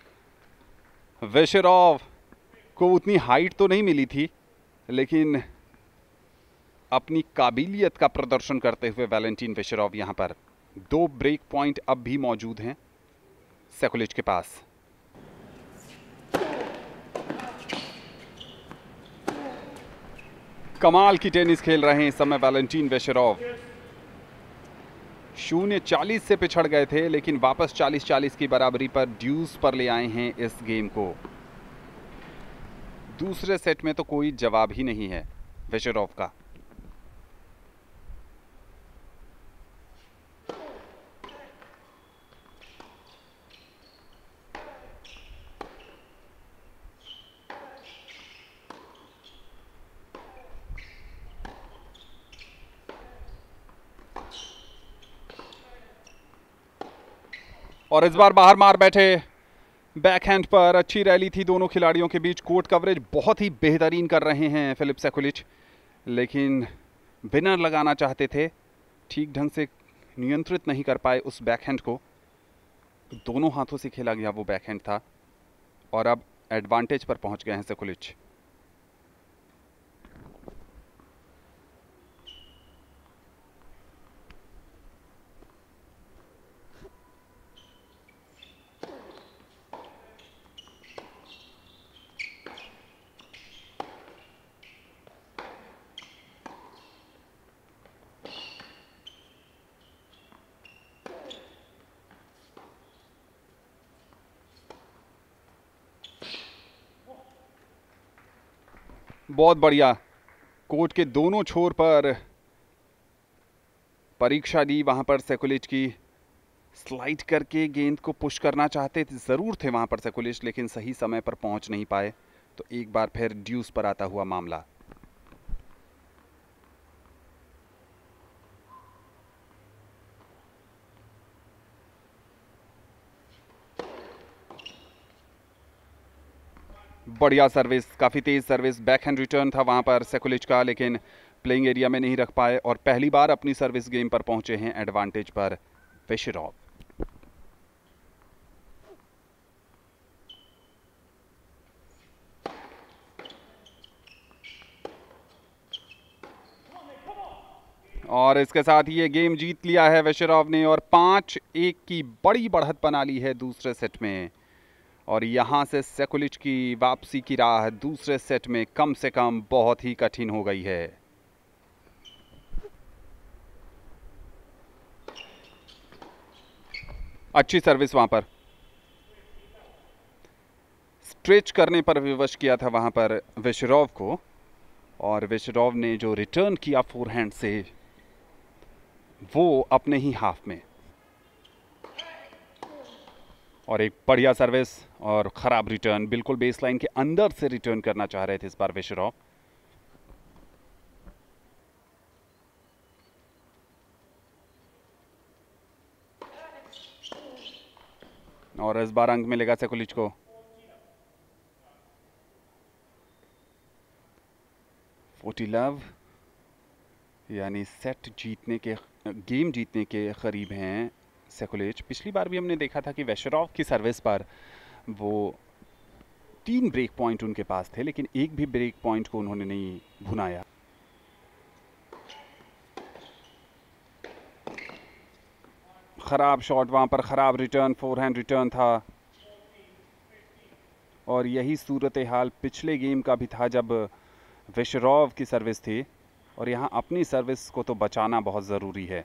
वेशरॉव को उतनी हाइट तो नहीं मिली थी, लेकिन अपनी काबिलियत का प्रदर्शन करते हुए वैलेंटीन वेशरॉव यहां पर। दो ब्रेक पॉइंट अब भी मौजूद हैं सेकुलिच के पास। कमाल की टेनिस खेल रहे हैं इस समय वैलेंटीन वेशरॉव। शून्य चालीस से पिछड़ गए थे, लेकिन वापस चालीस चालीस की बराबरी पर ड्यूज पर ले आए हैं इस गेम को। दूसरे सेट में तो कोई जवाब ही नहीं है वेशरॉव का। और इस बार बाहर मार बैठे बैकहैंड पर। अच्छी रैली थी दोनों खिलाड़ियों के बीच। कोर्ट कवरेज बहुत ही बेहतरीन कर रहे हैं फिलिप सेकुलिच, लेकिन विनर लगाना चाहते थे, ठीक ढंग से नियंत्रित नहीं कर पाए उस बैकहैंड को। दोनों हाथों से खेला गया वो बैकहैंड था, और अब एडवांटेज पर पहुंच गए हैं सेकुलिच। बहुत बढ़िया, कोर्ट के दोनों छोर पर परीक्षा दी वहां पर सेकुलिच की। स्लाइड करके गेंद को पुश करना चाहते ज़रूर थे वहां पर सेकुलिच, लेकिन सही समय पर पहुंच नहीं पाए। तो एक बार फिर ड्यूस पर आता हुआ मामला। बढ़िया सर्विस, काफ़ी तेज सर्विस, बैकहैंड रिटर्न था वहां पर सेकुलिच का, लेकिन प्लेइंग एरिया में नहीं रख पाए और पहली बार अपनी सर्विस गेम पर पहुंचे हैं एडवांटेज पर वेशिरोव। और इसके साथ ही ये गेम जीत लिया है वेशिरोव ने और पांच एक की बड़ी बढ़त बना ली है दूसरे सेट में। और यहां से सेकुलिच की वापसी की राह दूसरे सेट में कम से कम बहुत ही कठिन हो गई है। अच्छी सर्विस वहां पर, स्ट्रेच करने पर विवश किया था वहां पर वेशिरोव को, और वेशिरोव ने जो रिटर्न किया फोरहैंड से वो अपने ही हाफ में। और एक बढ़िया सर्विस और खराब रिटर्न, बिल्कुल बेसलाइन के अंदर से रिटर्न करना चाह रहे थे इस बार वेशिरोव। और इस बार अंक मिलेगा सेकुलिच को। फोर्टी लव यानी सेट जीतने के, गेम जीतने के करीब हैं सेकुलिच। पिछली बार भी हमने देखा था कि वेशिरोव की सर्विस पर वो तीन ब्रेक पॉइंट उनके पास थे, लेकिन एक भी ब्रेक पॉइंट को उन्होंने नहीं भुनाया। खराब शॉट वहां पर, खराब रिटर्न, फोरहैंड रिटर्न था। और यही सूरत हाल पिछले गेम का भी था जब वेशिरोव की सर्विस थी, और यहां अपनी सर्विस को तो बचाना बहुत ज़रूरी है।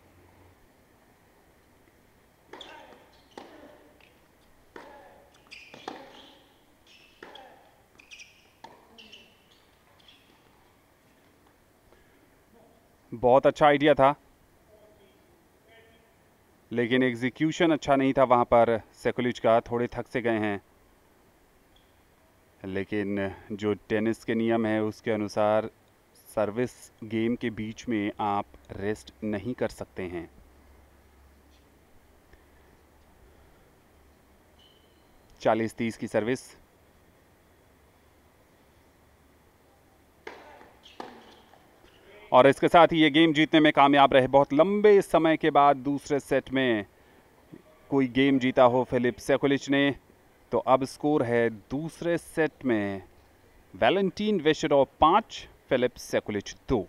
बहुत अच्छा आइडिया था, लेकिन एग्जीक्यूशन अच्छा नहीं था वहां पर सेकुलिच का। थोड़े थक से गए हैं, लेकिन जो टेनिस के नियम है उसके अनुसार सर्विस गेम के बीच में आप रेस्ट नहीं कर सकते हैं। चालीस तीस की सर्विस, और इसके साथ ही ये गेम जीतने में कामयाब रहे। बहुत लंबे समय के बाद दूसरे सेट में कोई गेम जीता हो फिलिप सेकुलिच ने। तो अब स्कोर है दूसरे सेट में वैलेंटीन वेशिरोव पाँच, फिलिप सेकुलिच दो।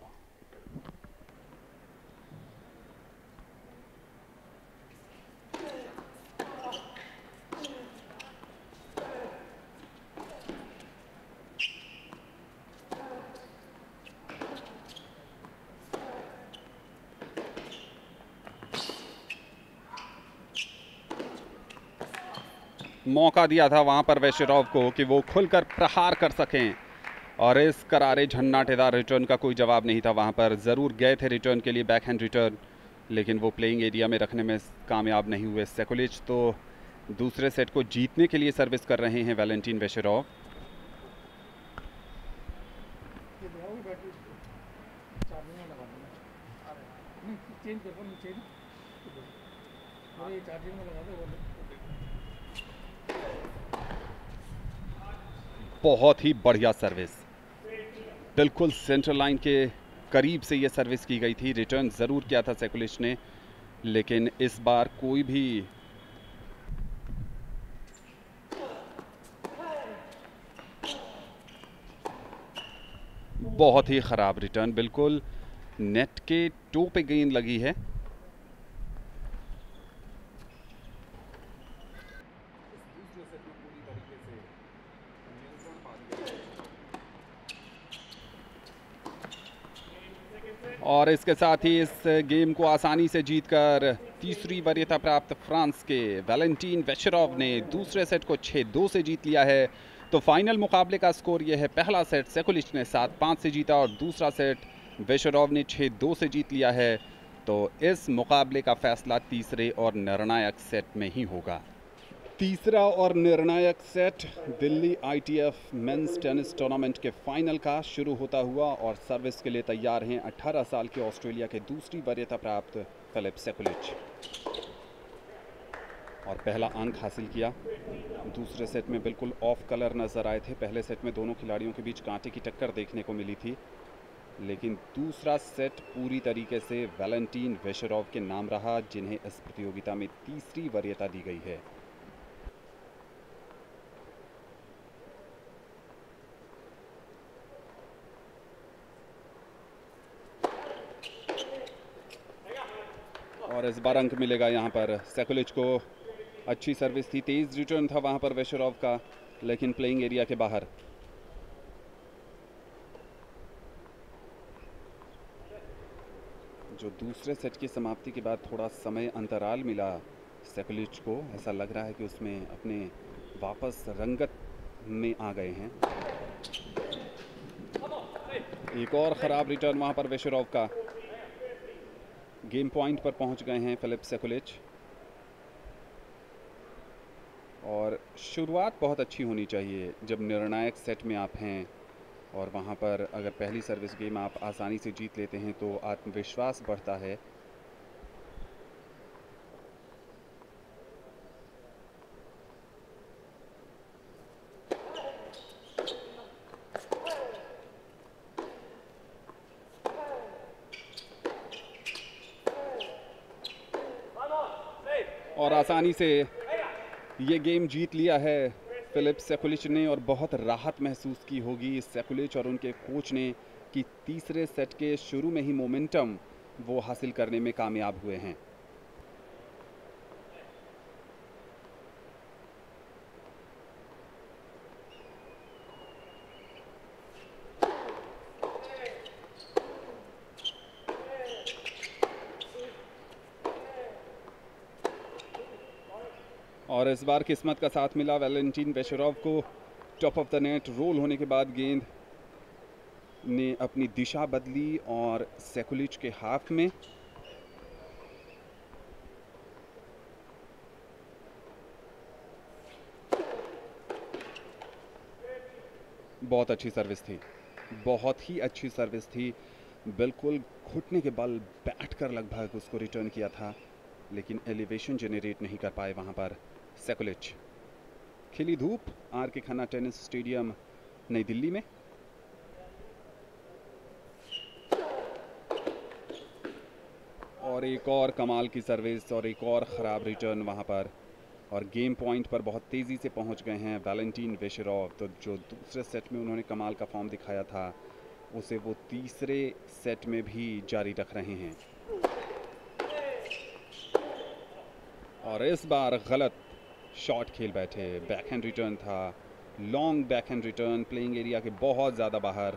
मौका दिया था वहां पर वेशिरोव को कि वो खुलकर प्रहार कर सकें, और इस करारे झन्नाटेदार रिटर्न का कोई जवाब नहीं था वहां पर। ज़रूर गए थे रिटर्न के लिए, बैकहैंड रिटर्न, लेकिन वो प्लेइंग एरिया में रखने में कामयाब नहीं हुए। सेकुलिच तो दूसरे सेट को जीतने के लिए सर्विस कर रहे हैं वैलेंटीन वेशिरोव। बहुत ही बढ़िया सर्विस, बिल्कुल सेंट्रल लाइन के करीब से ये सर्विस की गई थी। रिटर्न ज़रूर किया था सेकुलिच ने, लेकिन इस बार कोई भी बहुत ही ख़राब रिटर्न, बिल्कुल नेट के टो पे गेंद लगी है। और इसके साथ ही इस गेम को आसानी से जीतकर तीसरी वरीयता प्राप्त फ्रांस के वैलेंटीन वेशिरोव ने दूसरे सेट को छह दो से जीत लिया है। तो फाइनल मुकाबले का स्कोर यह है, पहला सेट सेकुलिच ने सात पाँच से जीता और दूसरा सेट वेशरॉव ने छः दो से जीत लिया है। तो इस मुकाबले का फैसला तीसरे और निर्णायक सेट में ही होगा। तीसरा और निर्णायक set Delhi ITF men's tennis tournament के फाइनल का शुरू होता हुआ और सर्विस के लिए तैयार हैं अठारह साल के ऑस्ट्रेलिया के दूसरी वरीयता प्राप्त फिलिप सेकुलिच। और पहला अंक हासिल किया। दूसरे सेट में बिल्कुल ऑफ कलर नज़र आए थे। पहले सेट में दोनों खिलाड़ियों के बीच कांटे की टक्कर देखने को मिली थी, लेकिन दूसरा सेट पूरी तरीके से वैलेंटीन वेशरॉव के नाम रहा, जिन्हें इस प्रतियोगिता में तीसरी वरीयता दी गई है। और इस बार अंक मिलेगा यहाँ पर सेकुलिच को। अच्छी सर्विस थी, तेज रिटर्न था वहां पर वेशरॉव का, लेकिन प्लेइंग एरिया के बाहर। जो दूसरे सेट की समाप्ति के बाद थोड़ा समय अंतराल मिला सेकुलिच को, ऐसा लग रहा है कि उसमें अपने वापस रंगत में आ गए हैं। एक और ख़राब रिटर्न वहां पर वेशरॉव का। गेम पॉइंट पर पहुंच गए हैं फिलिप सेकुलिच। और शुरुआत बहुत अच्छी होनी चाहिए जब निर्णायक सेट में आप हैं, और वहाँ पर अगर पहली सर्विस गेम आप आसानी से जीत लेते हैं तो आत्मविश्वास बढ़ता है। और आसानी से ये गेम जीत लिया है फिलिप सेकुलिच ने, और बहुत राहत महसूस की होगी सेकुलिच और उनके कोच ने कि तीसरे सेट के शुरू में ही मोमेंटम वो हासिल करने में कामयाब हुए हैं। और इस बार किस्मत का साथ मिला वैलेंटीन वेशरॉव को। Top of the net roll होने के बाद गेंद ने अपनी दिशा बदली और सेकुलिच के हाथ में। बहुत अच्छी सर्विस थी, बहुत ही अच्छी सर्विस थी। बिल्कुल घुटने के बल बैठ कर लगभग उसको रिटर्न किया था, लेकिन एलिवेशन जनरेट नहीं कर पाए वहां पर सेकुलिच। खिली धूप आर के खन्ना टेनिस स्टेडियम नई दिल्ली में। और एक और कमाल की सर्विस और एक और ख़राब रिटर्न वहां पर, और गेम पॉइंट पर बहुत तेज़ी से पहुंच गए हैं वैलेंटीन वेशरॉव। तो जो दूसरे सेट में उन्होंने कमाल का फॉर्म दिखाया था, उसे वो तीसरे सेट में भी जारी रख रहे हैं। और इस बार गलत शॉट खेल बैठे। बैकहैंड रिटर्न था, long backhand return, playing area के बहुत ज़्यादा बाहर।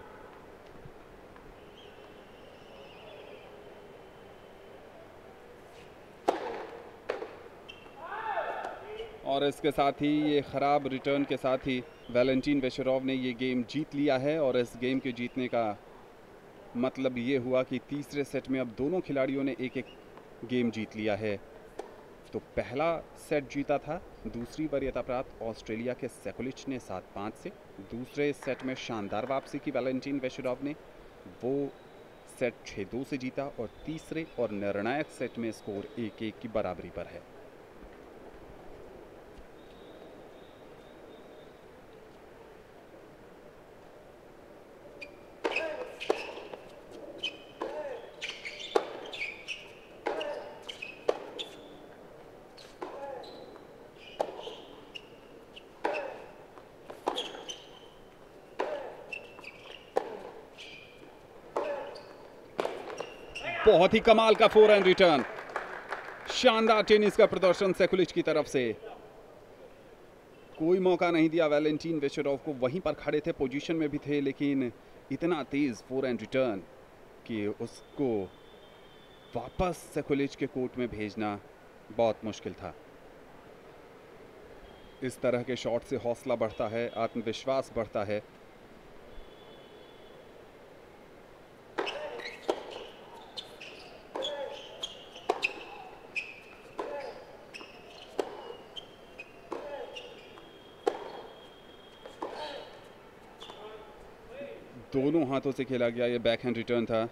और इसके साथ ही ये ख़राब रिटर्न के साथ ही वैलेंटीन वेशरॉव ने ये गेम जीत लिया है। और इस गेम के जीतने का मतलब ये हुआ कि तीसरे सेट में अब दोनों खिलाड़ियों ने एक एक गेम जीत लिया है। तो पहला सेट जीता था दूसरी वरीयता प्राप्त ऑस्ट्रेलिया के सेकुलिच ने सात पाँच से। दूसरे सेट में शानदार वापसी की वैलेंटीन वेशरॉव ने, वो सेट छः दो से जीता। और तीसरे और निर्णायक सेट में स्कोर एक एक की बराबरी पर है। बहुत ही कमाल का फोर हैंड रिटर्न, शानदार टेनिस का प्रदर्शन सेकुलिच की तरफ से। कोई मौका नहीं दिया वैलेंटीन वेशरॉव को, वहीं पर खड़े थे, पोजीशन में भी थे, लेकिन इतना तेज फोर हैंड रिटर्न कि उसको वापस सेकुलिच के कोर्ट में भेजना बहुत मुश्किल था। इस तरह के शॉट से हौसला बढ़ता है, आत्मविश्वास बढ़ता है। दोनों हाथों से खेला गया ये बैकहैंड रिटर्न था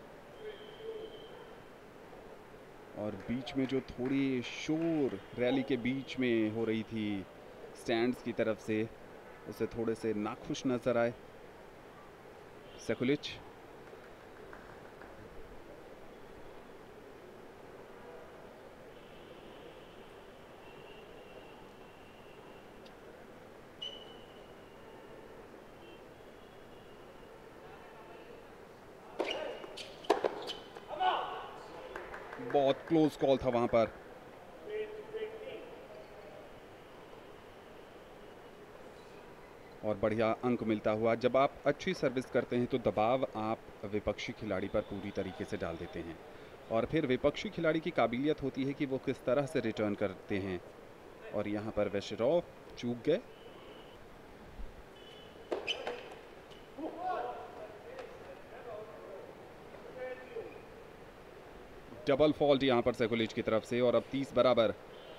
और बीच में जो थोड़ी शोर रैली के बीच में हो रही थी स्टैंड्स की तरफ से, उसे थोड़े से नाखुश नजर आए सेकुलिच। बहुत क्लोज कॉल था वहां पर। और बढ़िया अंक मिलता हुआ। जब आप अच्छी सर्विस करते हैं तो दबाव आप विपक्षी खिलाड़ी पर पूरी तरीके से डाल देते हैं और फिर विपक्षी खिलाड़ी की काबिलियत होती है कि वो किस तरह से रिटर्न करते हैं। और यहाँ पर वेशेरोव चूक गए। डबल फॉल्ट यहाँ पर सेकुलिच की तरफ से और अब तीस बराबर।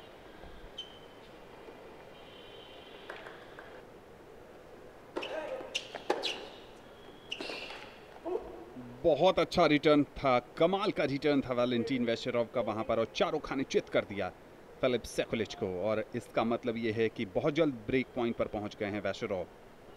बहुत अच्छा रिटर्न था, कमाल का रिटर्न था वैलेंटीन वेशेरोव का वहां पर और चारों खाने चित कर दिया फिलिप सेकुलिच को। और इसका मतलब यह है कि बहुत जल्द ब्रेक पॉइंट पर पहुंच गए हैं वेशेरोव।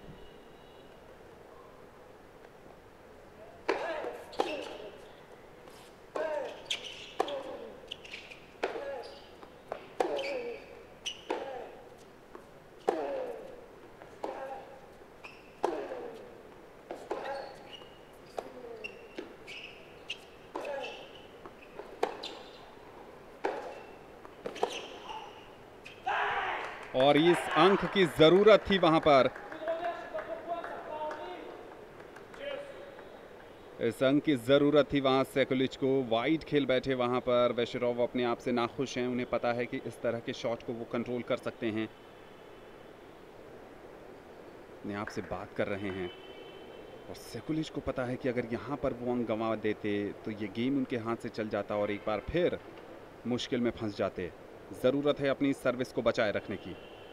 और इस अंक की जरूरत थी वहां पर, इस अंक की जरूरत थी वहां सेकुलिच को। वाइड खेल बैठे वहां पर वेशेरोव अपने आप से नाखुश हैं। उन्हें पता है कि इस तरह के शॉट को वो कंट्रोल कर सकते हैं। अपने आप से बात कर रहे हैं और सेकुलिच को पता है कि अगर यहां पर वो अंक गंवा देते तो ये गेम उनके हाथ से चल जाता और एक बार फिर मुश्किल में फंस जाते। जरूरत है अपनी सर्विस को बचाए रखने की।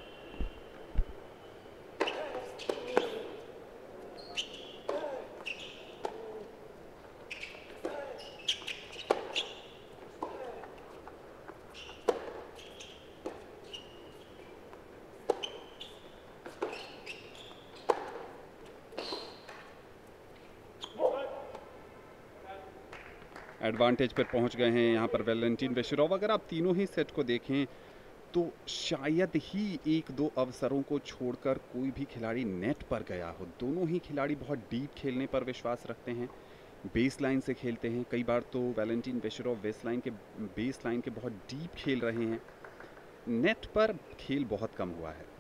एडवांटेज पर पहुंच गए हैं यहाँ पर वैलेंटीन वेशेरोव। अगर आप तीनों ही सेट को देखें तो शायद ही एक दो अवसरों को छोड़कर कोई भी खिलाड़ी नेट पर गया हो। दोनों ही खिलाड़ी बहुत डीप खेलने पर विश्वास रखते हैं, बेस लाइन से खेलते हैं। कई बार तो वैलेंटीन वेशेरोव बेस लाइन के बेस लाइन के बहुत डीप खेल रहे हैं। नेट पर खेल बहुत कम हुआ है।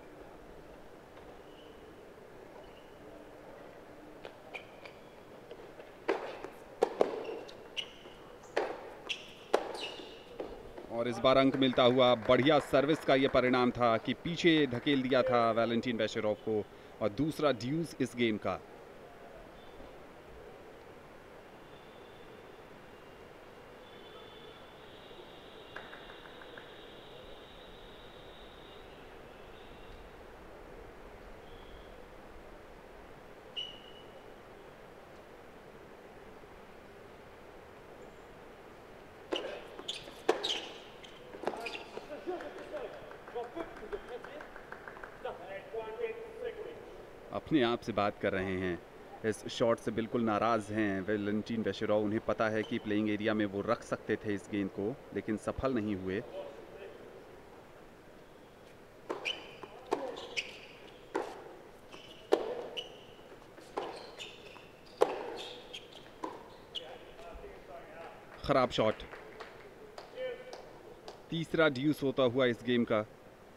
और इस बार अंक मिलता हुआ। बढ़िया सर्विस का यह परिणाम था कि पीछे धकेल दिया था वैलेंटीन वेशेरोव को और दूसरा ड्यूस इस गेम का। अपने आप से बात कर रहे हैं, इस शॉट से बिल्कुल नाराज़ हैं वैलेंटीन वेशेरोव। उन्हें पता है कि प्लेइंग एरिया में वो रख सकते थे इस गेंद को, लेकिन सफल नहीं हुए। खराब शॉट। तीसरा ड्यूस होता हुआ इस गेम का।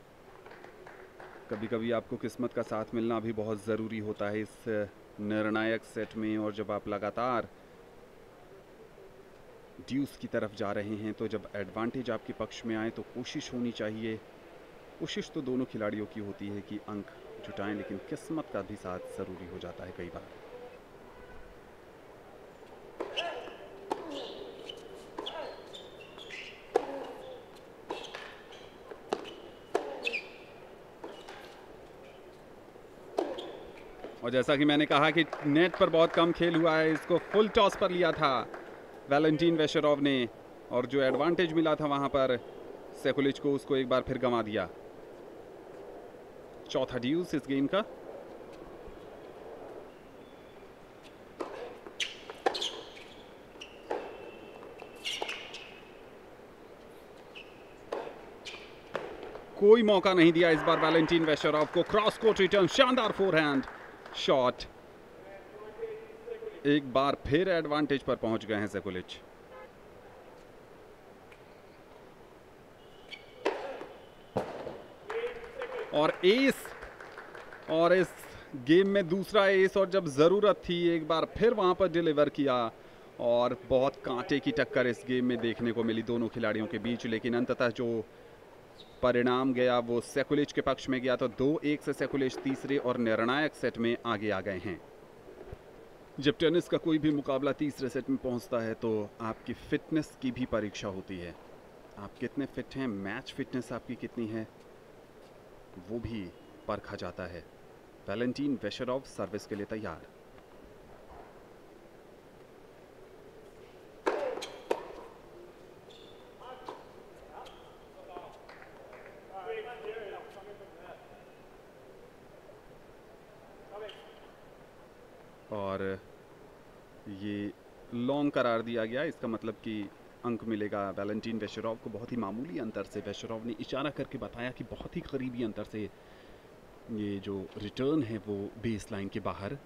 कभी कभी आपको किस्मत का साथ मिलना भी बहुत ज़रूरी होता है इस निर्णायक सेट में। और जब आप लगातार ड्यूस की तरफ जा रहे हैं तो जब एडवांटेज आपके पक्ष में आए तो कोशिश होनी चाहिए कोशिश तो दोनों खिलाड़ियों की होती है कि अंक जुटाएं, लेकिन किस्मत का भी साथ ज़रूरी हो जाता है कई बार। और जैसा कि मैंने कहा कि नेट पर बहुत कम खेल हुआ है, इसको फुल टॉस पर लिया था वैलेंटीन वेशेरोव ने, और जो एडवांटेज मिला था वहां पर सेकुलिच को, उसको एक बार फिर गंवा दिया। चौथा ड्यूस इस गेम का। कोई मौका नहीं दिया इस बार वैलेंटीन वेशेरोव को। क्रॉस कोर्ट रिटर्न, शानदार फोरहैंड शॉट। एक बार फिर एडवांटेज पर पहुंच गए हैं सेकुलिच। और एस, और इस गेम में दूसरा एस, और जब जरूरत थी एक बार फिर वहां पर डिलीवर किया। और बहुत कांटे की टक्कर इस गेम में देखने को मिली दोनों खिलाड़ियों के बीच, लेकिन अंततः जो परिणाम गया वो सेकुलिच के पक्ष में गया। तो दो एक से सेकुलिच तीसरे और निर्णायक सेट में आगे आ गए हैं। जब टेनिस का कोई भी मुकाबला तीसरे सेट में पहुंचता है तो आपकी फिटनेस की भी परीक्षा होती है। आप कितने फिट हैं, मैच फिटनेस आपकी कितनी है, वो भी परखा जाता है। वैलेंटीन वेशेरोव सर्विस के लिए तैयार। और ये लॉन्ग करार दिया गया, इसका मतलब कि अंक मिलेगा वैलेंटीन वेशेरोव को बहुत ही मामूली अंतर से। वेशेरोव ने इशारा करके बताया कि बहुत ही करीबी अंतर से ये जो रिटर्न है वो बेस लाइन के बाहर।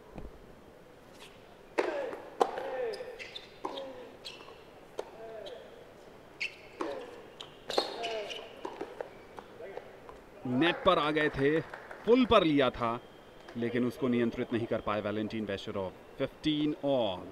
नेट पर आ गए थे, फुल पर लिया था, लेकिन उसको नियंत्रित नहीं कर पाए वैलेंटीन वेशेरोव। Fifteen all.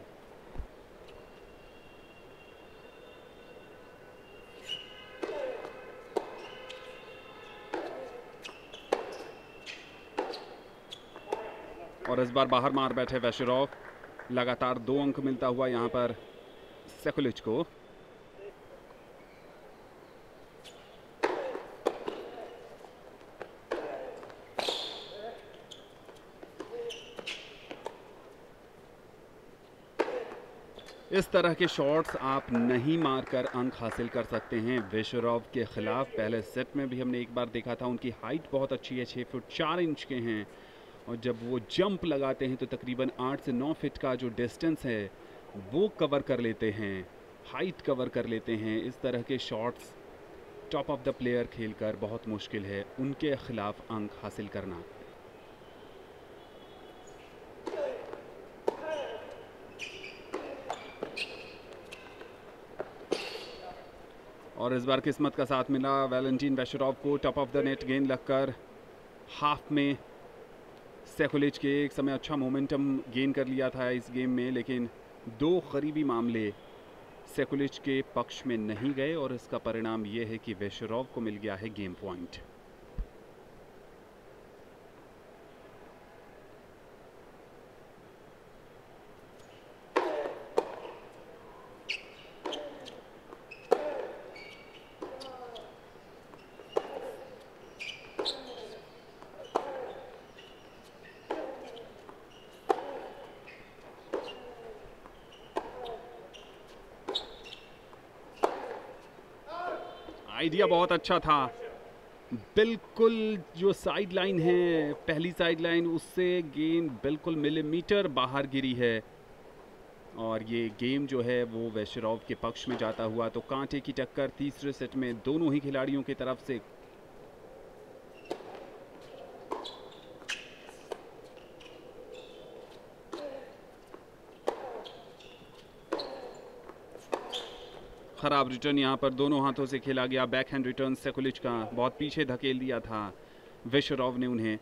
और इस बार बाहर मार बैठे वेशेरोव। लगातार दो अंक मिलता हुआ यहां पर सेकुलिच को। इस तरह के शॉट्स आप नहीं मारकर अंक हासिल कर सकते हैं वेशेरोव के खिलाफ। पहले सेट में भी हमने एक बार देखा था, उनकी हाइट बहुत अच्छी है, छः फुट चार इंच के हैं, और जब वो जंप लगाते हैं तो तकरीबन आठ से नौ फीट का जो डिस्टेंस है वो कवर कर लेते हैं, हाइट कवर कर लेते हैं। इस तरह के shots top of the player खेलकर बहुत मुश्किल है उनके खिलाफ अंक हासिल करना। और इस बार किस्मत का साथ मिला वैलेंटीन वेशेरोव को। टॉप ऑफ द नेट गेंद लगकर हाफ में सेकुलिच के एक समय अच्छा मोमेंटम गेन कर लिया था इस गेम में, लेकिन दो करीबी मामले सेकुलिच के पक्ष में नहीं गए, और इसका परिणाम यह है कि वेशेरोव को मिल गया है गेम पॉइंट। आइडिया बहुत अच्छा था, बिल्कुल जो साइड लाइन है, पहली साइड लाइन, उससे गेंद बिल्कुल मिलीमीटर बाहर गिरी है, और ये गेम जो है वो वेशेरोव के पक्ष में जाता हुआ। तो कांटे की टक्कर तीसरे सेट में दोनों ही खिलाड़ियों की तरफ से। खराब रिटर्न यहाँ पर दोनों हाथों से खेला गया। बैकहैंड रिटर्न सेकुलिच का बहुत पीछे धकेल दिया था वेशेरोव ने उन्हें।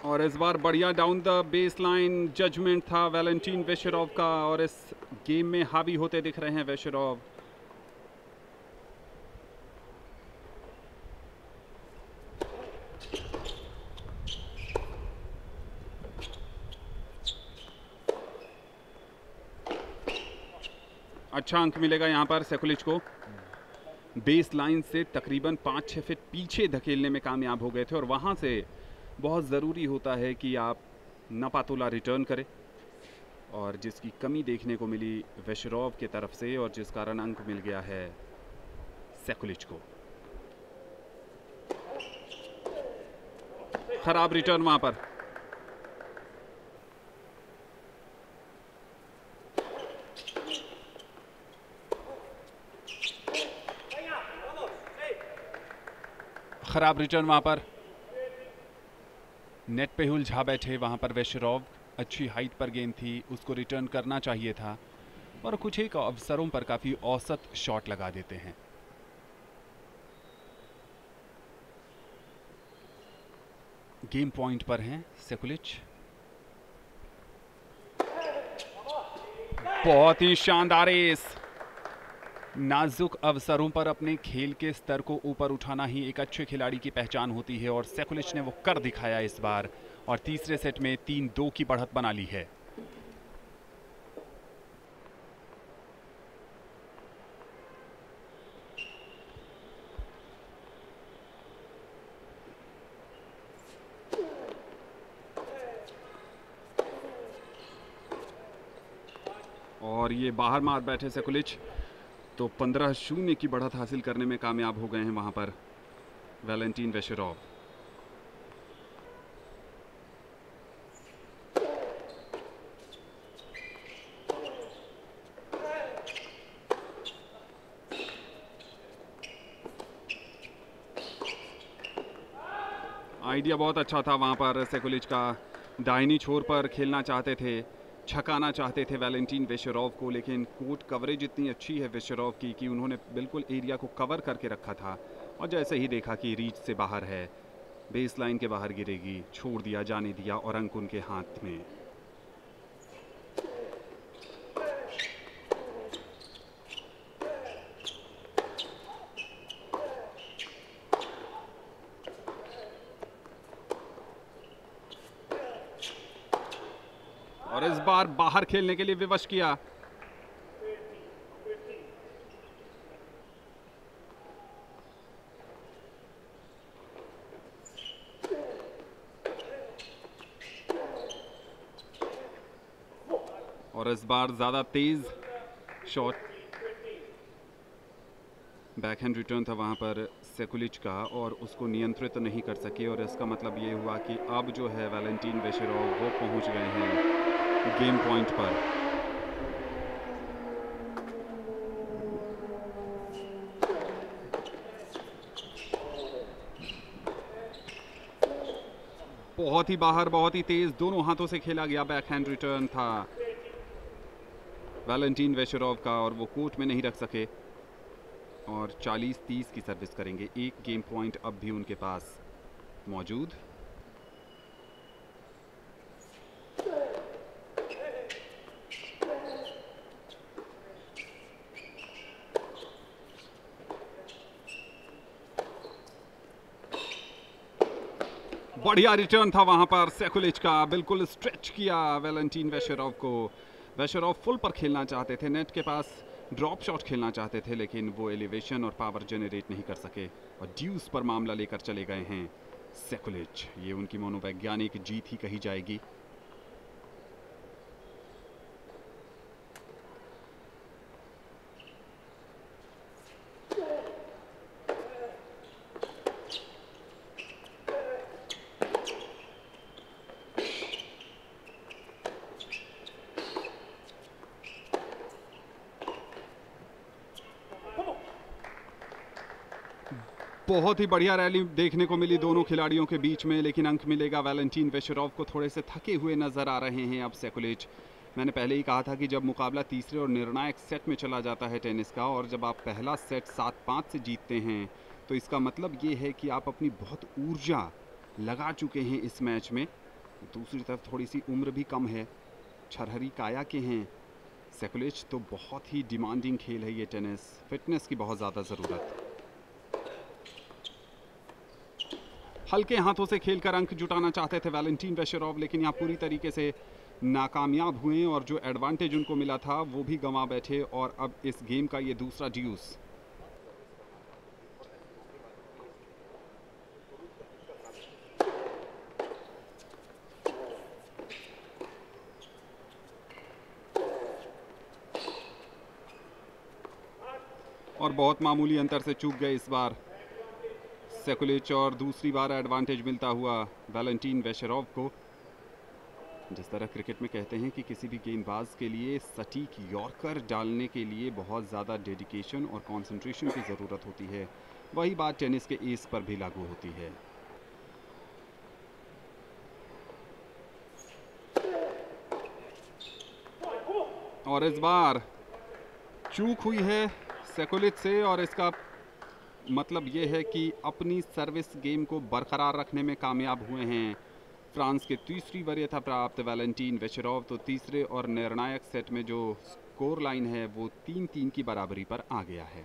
और इस बार बढ़िया down the base line judgement था वैलेंटीन वेशेरोव का, और इस गेम में हावी होते दिख रहे हैं वेशेरोव। अच्छा अंक मिलेगा यहाँ पर सेकुलिच को। बेस लाइन से तकरीबन पाँच छः फीट पीछे धकेलने में कामयाब हो गए थे, और वहाँ से बहुत ज़रूरी होता है कि आप नपातुला रिटर्न करें, और जिसकी कमी देखने को मिली वेशेरोव के तरफ से, और जिस कारण अंक मिल गया है सेकुलिच को। खराब रिटर्न वहाँ पर। खराब रिटर्न वहां पर, नेट पे उलझा बैठे वहां पर वेशेरोव। अच्छी हाइट पर गेंद थी, उसको रिटर्न करना चाहिए था, और कुछ एक अवसरों पर काफी औसत शॉट लगा देते हैं। गेम पॉइंट पर हैं सेकुलिच। बहुत ही शानदार एस। नाजुक अवसरों पर अपने खेल के स्तर को ऊपर उठाना ही एक अच्छे खिलाड़ी की पहचान होती है, और सेकुलिच ने वो कर दिखाया इस बार, और तीसरे सेट में तीन दो की बढ़त बना ली है। और ये बाहर मार बैठे सेकुलिच, तो पंद्रह शून्य की बढ़त हासिल करने में कामयाब हो गए हैं वहां पर वैलेंटीन वेशेरोव। आइडिया बहुत अच्छा था वहां पर सेकुलिच का। दाहिनी छोर पर खेलना चाहते थे, छकाना चाहते थे वैलेंटीन वेशेरोव को, लेकिन कोर्ट कवरेज इतनी अच्छी है वेशेरोव की कि उन्होंने बिल्कुल एरिया को कवर करके रखा था, और जैसे ही देखा कि रीच से बाहर है, बेस लाइन के बाहर गिरेगी, छोड़ दिया, जाने दिया, और अंक उनके हाथ में। और इस बार बाहर खेलने के लिए विवश किया। और इस बार ज्यादा तेज शॉट, बैकहैंड रिटर्न था वहां पर सेकुलिच का, और उसको नियंत्रित नहीं कर सके, और इसका मतलब ये हुआ कि अब जो है वैलेंटीन वेशेरोव वो पहुंच गए हैं गेम पॉइंट पर। बहुत ही बाहर, बहुत ही तेज, दोनों हाथों से खेला गया बैकहैंड रिटर्न था वैलेंटीन वेशेरोव का, और वो कोर्ट में नहीं रख सके, और चालीस तीस की सर्विस करेंगे। एक गेम पॉइंट अब भी उनके पास मौजूद। बढ़िया रिटर्न था वहां पर सेकुलिच का, बिल्कुल स्ट्रेच किया वैलेंटीन वेशेरोव को। वेशेरोव फुल पर खेलना चाहते थे, नेट के पास ड्रॉप शॉट खेलना चाहते थे, लेकिन वो एलिवेशन और पावर जनरेट नहीं कर सके, और ड्यूस पर मामला लेकर चले गए हैं सेकुलिच। ये उनकी मनोवैज्ञानिक जीत ही कही जाएगी। बहुत ही बढ़िया रैली देखने को मिली दोनों खिलाड़ियों के बीच में, लेकिन अंक मिलेगा वैलेंटीन वेशेरोव को। थोड़े से थके हुए नजर आ रहे हैं अब सेकुलिच। मैंने पहले ही कहा था कि जब मुकाबला तीसरे और निर्णायक सेट में चला जाता है टेनिस का, और जब आप पहला सेट सात पाँच से जीतते हैं, तो इसका मतलब ये है कि आप अपनी बहुत ऊर्जा लगा चुके हैं इस मैच में, दूसरी तरफ थोड़ी सी उम्र भी कम है, छरहरी काया के हैं सेकुलिच। तो बहुत ही डिमांडिंग खेल है ये टेनिस, फिटनेस की बहुत ज़्यादा ज़रूरत। हल्के हाथों से खेलकर अंक जुटाना चाहते थे वैलेंटीन वेशेरोव, लेकिन यहाँ पूरी तरीके से नाकामयाब हुए और जो एडवांटेज उनको मिला था वो भी गंवा बैठे। और अब इस गेम का ये दूसरा ड्यूस। और बहुत मामूली अंतर से चूक गए इस बार सेकुलिच, और दूसरी बार एडवांटेज मिलता हुआ वैलेंटीन वेशेरोव को। जिस तरह क्रिकेट में कहते हैं कि किसी भी गेंदबाज के लिए सटीक यॉर्कर डालने के लिए बहुत ज़्यादा डेडिकेशन और कंसंट्रेशन की ज़रूरत होती है, वही बात टेनिस के एस पर भी लागू होती है। और इस बार चूक हुई है सेकुलिच से, और इसका मतलब ये है कि अपनी सर्विस गेम को बरकरार रखने में कामयाब हुए हैं फ्रांस के तीसरी वरीयता प्राप्त वैलेंटीन वेशेरोव। तो तीसरे और निर्णायक सेट में जो स्कोर लाइन है वो तीन तीन की बराबरी पर आ गया है।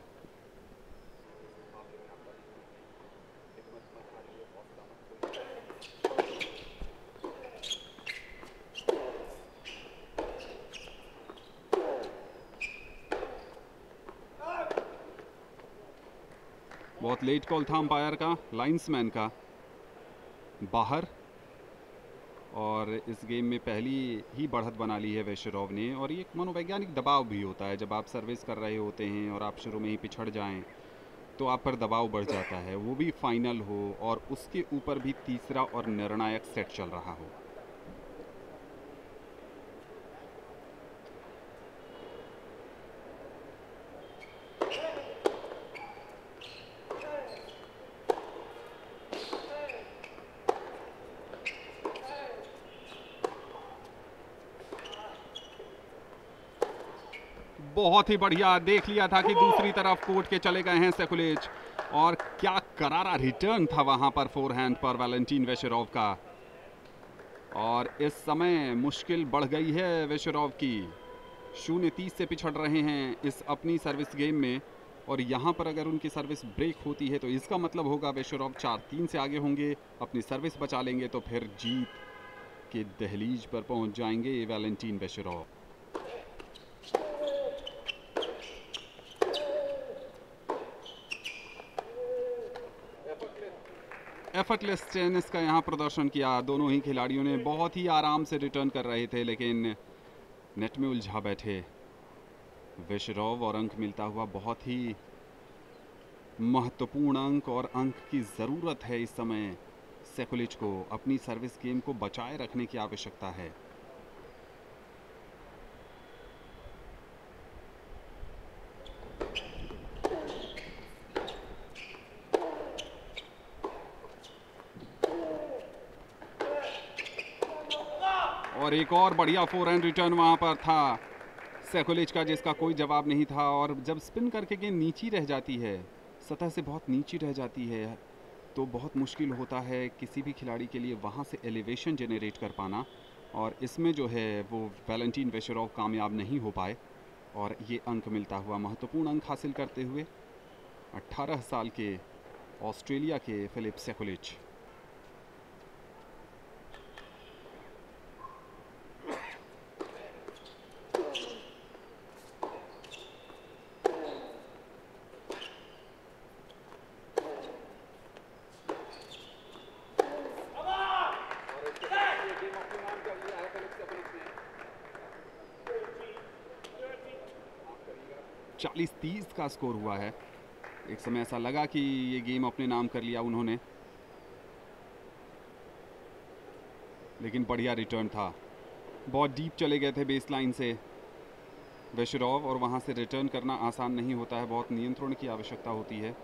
बहुत लेट कॉल था अंपायर का, लाइन्समैन का, बाहर। और इस गेम में पहली ही बढ़त बना ली है वेशेरोव ने। और ये एक मनोवैज्ञानिक दबाव भी होता है, जब आप सर्विस कर रहे होते हैं और आप शुरू में ही पिछड़ जाएं तो आप पर दबाव बढ़ जाता है, वो भी फाइनल हो और उसके ऊपर भी तीसरा और निर्णायक सेट चल रहा हो। बहुत ही बढ़िया, देख लिया था कि दूसरी तरफ कोर्ट के चले गए हैं सेकुलिच, और क्या करारा रिटर्न था वहां पर फोरहैंड पर वैलेंटीन वेशेरोव का। और इस समय मुश्किल बढ़ गई है वेशेरोव की, शून्य तीस से पिछड़ रहे हैं इस अपनी सर्विस गेम में। और यहां पर अगर उनकी सर्विस ब्रेक होती है तो इसका मतलब होगा वेशेरोव चार तीन से आगे होंगे, अपनी सर्विस बचा लेंगे तो फिर जीत के दहलीज पर पहुंच जाएंगे वैलेंटीन वेशेरोव। एफर्टलेस टेनिस का यहाँ प्रदर्शन किया दोनों ही खिलाड़ियों ने, बहुत ही आराम से रिटर्न कर रहे थे लेकिन नेट में उलझा बैठे वेशेरोव, और अंक मिलता हुआ बहुत ही महत्वपूर्ण अंक। और अंक की ज़रूरत है इस समय सेकुलिच को, अपनी सर्विस गेम को बचाए रखने की आवश्यकता है। और एक और बढ़िया फोरहैंड रिटर्न वहां पर था सेकुलिच का, जिसका कोई जवाब नहीं था। और जब स्पिन करके गेंद नीची रह जाती है, सतह से बहुत नीची रह जाती है, तो बहुत मुश्किल होता है किसी भी खिलाड़ी के लिए वहां से एलिवेशन जनरेट कर पाना। और इसमें जो है वो वैलेंटीन वेशेरोव कामयाब नहीं हो पाए, और ये अंक मिलता हुआ महत्वपूर्ण अंक हासिल करते हुए अट्ठारह साल के ऑस्ट्रेलिया के फिलिप सेकुलिच। चालीस तीस का स्कोर हुआ है। एक समय ऐसा लगा कि ये गेम अपने नाम कर लिया उन्होंने, लेकिन बढ़िया रिटर्न था। बहुत डीप चले गए थे बेस लाइन से वेशेरोव, और वहां से रिटर्न करना आसान नहीं होता है, बहुत नियंत्रण की आवश्यकता होती है।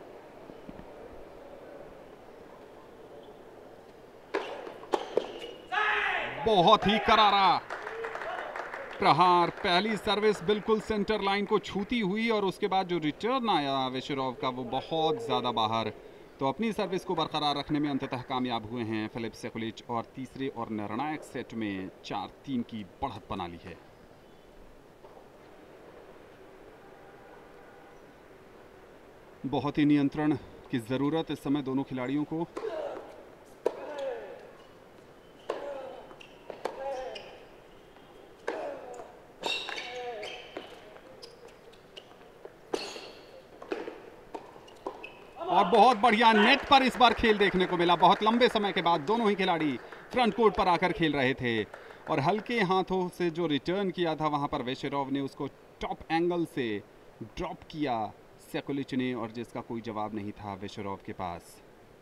बहुत ही करारा प्रहार, पहली सर्विस बिल्कुल सेंटर लाइन को छूती हुई, और उसके बाद जो रिटर्न आया वेशेरोव का वो बहुत ज़्यादा बाहर। तो अपनी सर्विस को बरकरार रखने में अंततः कामयाब हुए हैं फिलिप सेकुलिच और तीसरे और निर्णायक सेट में चार तीन की बढ़त बना ली है। बहुत ही नियंत्रण की ज़रूरत इस समय दोनों खिलाड़ियों को। और बहुत बढ़िया नेट पर इस बार खेल देखने को मिला। बहुत लंबे समय के बाद दोनों ही खिलाड़ी फ्रंट कोर्ट पर आकर खेल रहे थे और हल्के हाथों से जो रिटर्न किया था वहां पर वेशेरोव ने उसको टॉप एंगल से ड्रॉप किया सेकुलिच ने, और जिसका कोई जवाब नहीं था वेशेरोव के पास।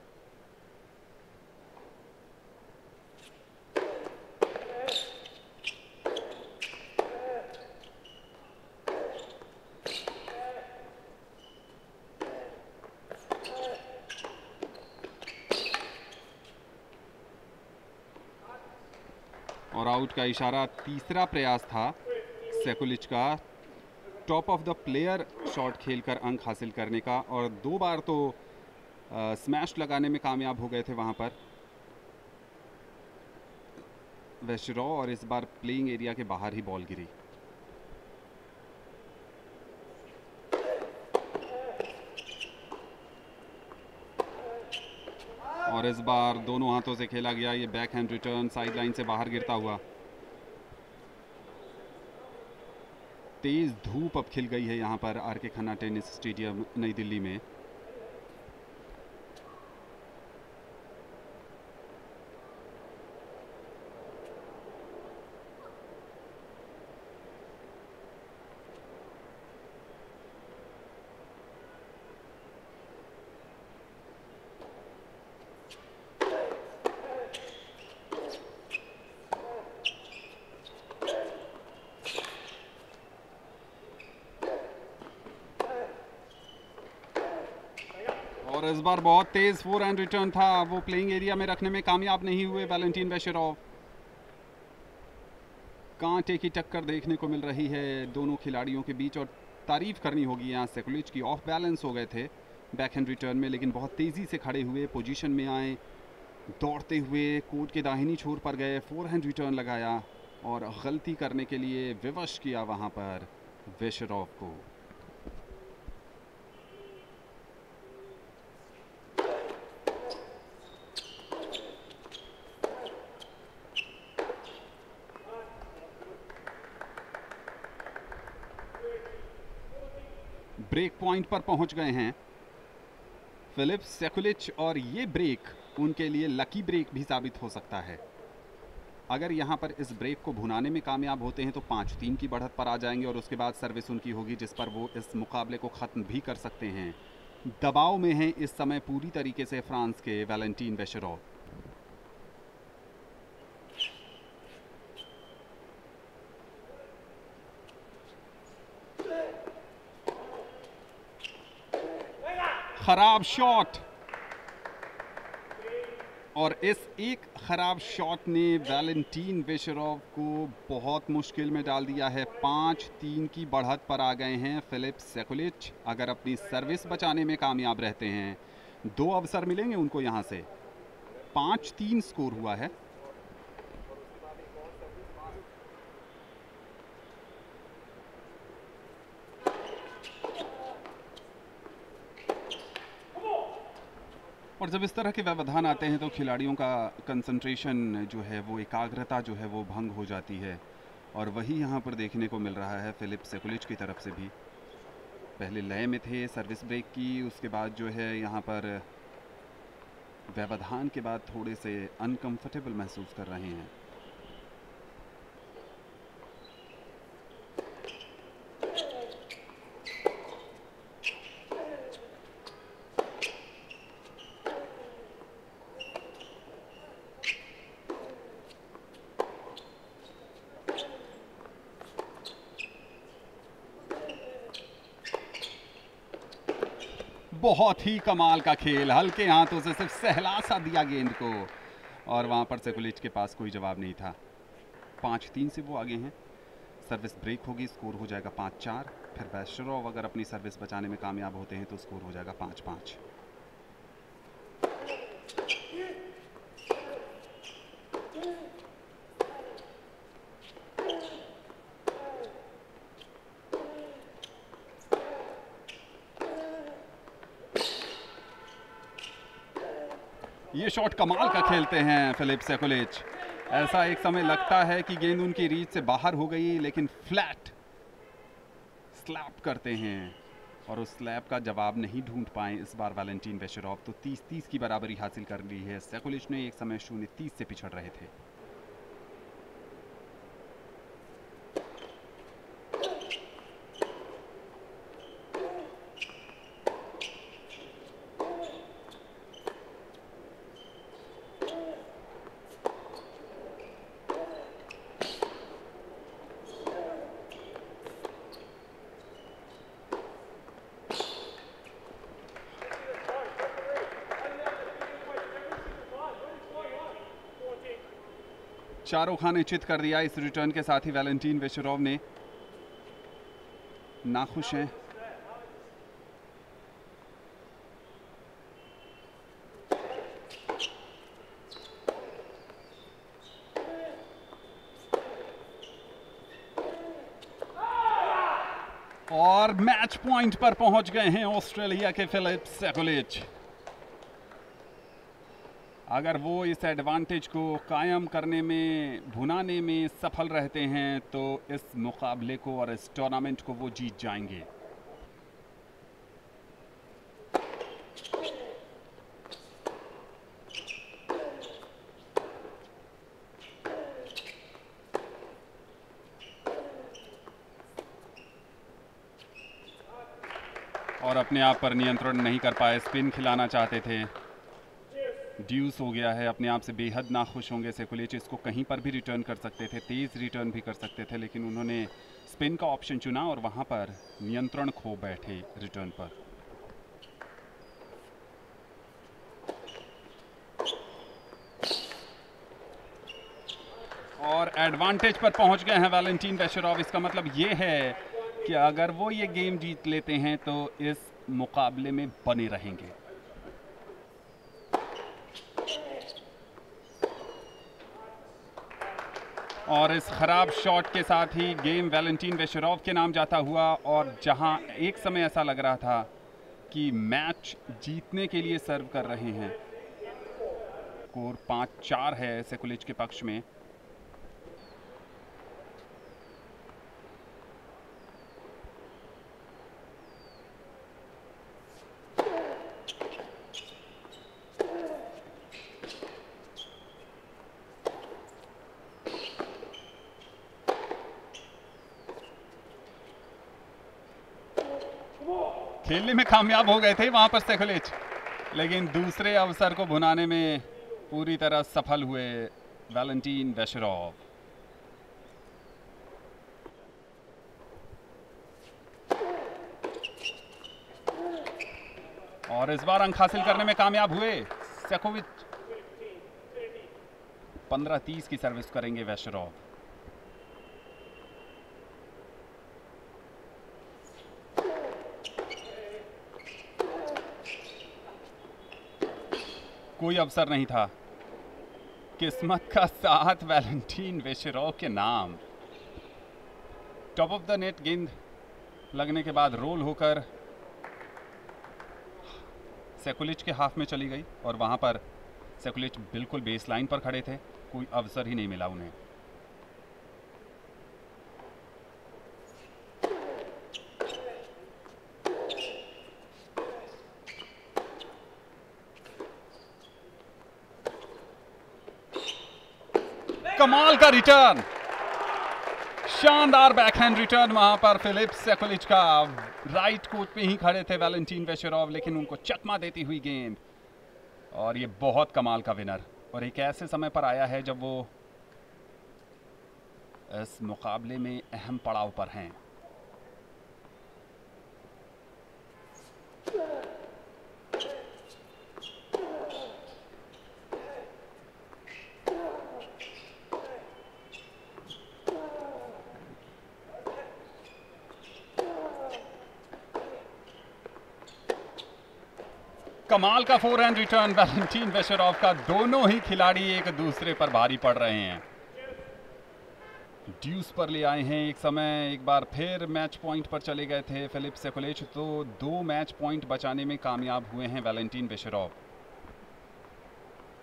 और आउट का इशारा तीसरा प्रयास था सेकुलिच का top of the player shot खेलकर अंक हासिल करने का, और दो बार तो आ, स्मैश लगाने में कामयाब हो गए थे वहां पर वेशेरोव, और इस बार प्लेइंग एरिया के बाहर ही बॉल गिरी। और इस बार दोनों हाथों से खेला गया ये backhand return side line से बाहर गिरता हुआ। तेज धूप अब खिल गई है यहाँ पर आर के खन्ना टेनिस स्टेडियम नई दिल्ली में। और इस बार बहुत तेज फोर हैंड रिटर्न था, वो प्लेइंग एरिया में रखने में कामयाब नहीं हुए वैलेंटीन वेशेरोव। कांटे की टक्कर देखने को मिल रही है दोनों खिलाड़ियों के बीच, और तारीफ करनी होगी यहाँ सेकुलिच की। ऑफ बैलेंस हो गए थे बैक हैंड रिटर्न में, लेकिन बहुत तेजी से खड़े हुए, पोजीशन में आए, दौड़ते हुए कोर्ट के दाहिनी छोर पर गए, फोर हैंड रिटर्न लगाया और गलती करने के लिए विवश किया वहां पर वेशेरोव को। ब्रेक पॉइंट पर पहुंच गए हैं फिलिप सेकुलिच, और ये ब्रेक उनके लिए लकी ब्रेक भी साबित हो सकता है। अगर यहां पर इस ब्रेक को भुनाने में कामयाब होते हैं तो पाँच तीन की बढ़त पर आ जाएंगे, और उसके बाद सर्विस उनकी होगी जिस पर वो इस मुकाबले को ख़त्म भी कर सकते हैं। दबाव में हैं इस समय पूरी तरीके से फ्रांस के वैलेंटीन वेशेरोव। खराब शॉट, और इस एक खराब शॉट ने वैलेंटीन वेशेरोव को बहुत मुश्किल में डाल दिया है। पाँच तीन की बढ़त पर आ गए हैं फिलिप सेकुलिच। अगर अपनी सर्विस बचाने में कामयाब रहते हैं, दो अवसर मिलेंगे उनको यहां से। पाँच तीन स्कोर हुआ है। और जब इस तरह के व्यवधान आते हैं तो खिलाड़ियों का कंसंट्रेशन जो है, वो एकाग्रता जो है वो भंग हो जाती है, और वही यहाँ पर देखने को मिल रहा है फिलिप सेकुलिच की तरफ से भी। पहले लय में थे सर्विस ब्रेक की, उसके बाद जो है यहाँ पर व्यवधान के बाद थोड़े से अनकंफर्टेबल महसूस कर रहे हैं। बहुत ही कमाल का खेल, हल्के हाथों से सिर्फ सहला सा दिया गेंद को, और वहां पर सेकुलिच के पास कोई जवाब नहीं था। पाँच तीन से वो आगे हैं। सर्विस ब्रेक होगी, स्कोर हो जाएगा पाँच चार। फिर वेशेरोव अगर अपनी सर्विस बचाने में कामयाब होते हैं तो स्कोर हो जाएगा पाँच पाँच। ये शॉट कमाल का खेलते हैं फिलिप सेकुलिच। ऐसा एक समय लगता है कि गेंद उनकी रीच से बाहर हो गई, लेकिन फ्लैट स्लैप करते हैं और उस स्लैप का जवाब नहीं ढूंढ पाए इस बार वैलेंटीन वेशेरोव। तो तीस तीस की बराबरी हासिल कर ली है। सेकुलिच ने एक समय शून्य तीस से पिछड़ रहे थे। चारों खाने चित कर दिया इस रिटर्न के साथ ही वैलेंटीन वेशेरोव ने। नाखुश हैं। और मैच पॉइंट पर पहुंच गए हैं ऑस्ट्रेलिया के फिलिप सेकुलिच। अगर वो इस एडवांटेज को कायम करने में, भुनाने में सफल रहते हैं तो इस मुकाबले को और इस टूर्नामेंट को वो जीत जाएंगे। और अपने आप पर नियंत्रण नहीं कर पाए, स्पिन खिलाना चाहते थे। ड्यूस हो गया है। अपने आप से बेहद नाखुश होंगे सेकुलिच। इसको कहीं पर भी रिटर्न कर सकते थे, तेज रिटर्न भी कर सकते थे, लेकिन उन्होंने स्पिन का ऑप्शन चुना और वहां पर नियंत्रण खो बैठे रिटर्न पर। और एडवांटेज पर पहुंच गए हैं वैलेंटीन वेशेरोव। इसका मतलब ये है कि अगर वो ये गेम जीत लेते हैं तो इस मुकाबले में बने रहेंगे। और इस खराब शॉट के साथ ही गेम वैलेंटीन वेशेरोव के नाम जाता हुआ। और जहां एक समय ऐसा लग रहा था कि मैच जीतने के लिए सर्व कर रहे हैं, स्कोर पाँच चार है सेकुलिच के पक्ष में। खेलने में कामयाब हो गए थे वहां पर सेकुलिच, लेकिन दूसरे अवसर को भुनाने में पूरी तरह सफल हुए वैलेंटीन वेशेरोव। और इस बार अंक हासिल करने में कामयाब हुए सेकोविच। पंद्रह तीस की सर्विस करेंगे वेशेरोव। कोई अवसर नहीं था। किस्मत का साथ वैलेंटीन वेशेरोव के नाम। टॉप ऑफ द नेट गेंद लगने के बाद रोल होकर सेकुलिच के हाफ में चली गई और वहां पर सेकुलिच बिल्कुल बेस लाइन पर खड़े थे। कोई अवसर ही नहीं मिला उन्हें। कमाल का रिटर्न, शानदार बैकहैंड रिटर्न वहां पर फिलिप सेकुलिच का। राइट कोर्ट पे ही खड़े थे वैलेंटीन वेशेरोव, लेकिन उनको चकमा देती हुई गेंद। और ये बहुत कमाल का विनर, और एक ऐसे समय पर आया है जब वो इस मुकाबले में अहम पड़ाव पर हैं। कमाल का forehand return Valentin Vacherot का। दोनों ही खिलाड़ी एक दूसरे पर भारी पड़ रहे हैं। ड्यूस पर ले आए हैं एक समय, एक बार फिर मैच पॉइंट पर चले गए थे फिलिप सेकुलिच, तो दो मैच पॉइंट बचाने में कामयाब हुए हैं वैलेंटीन वेशेरोव।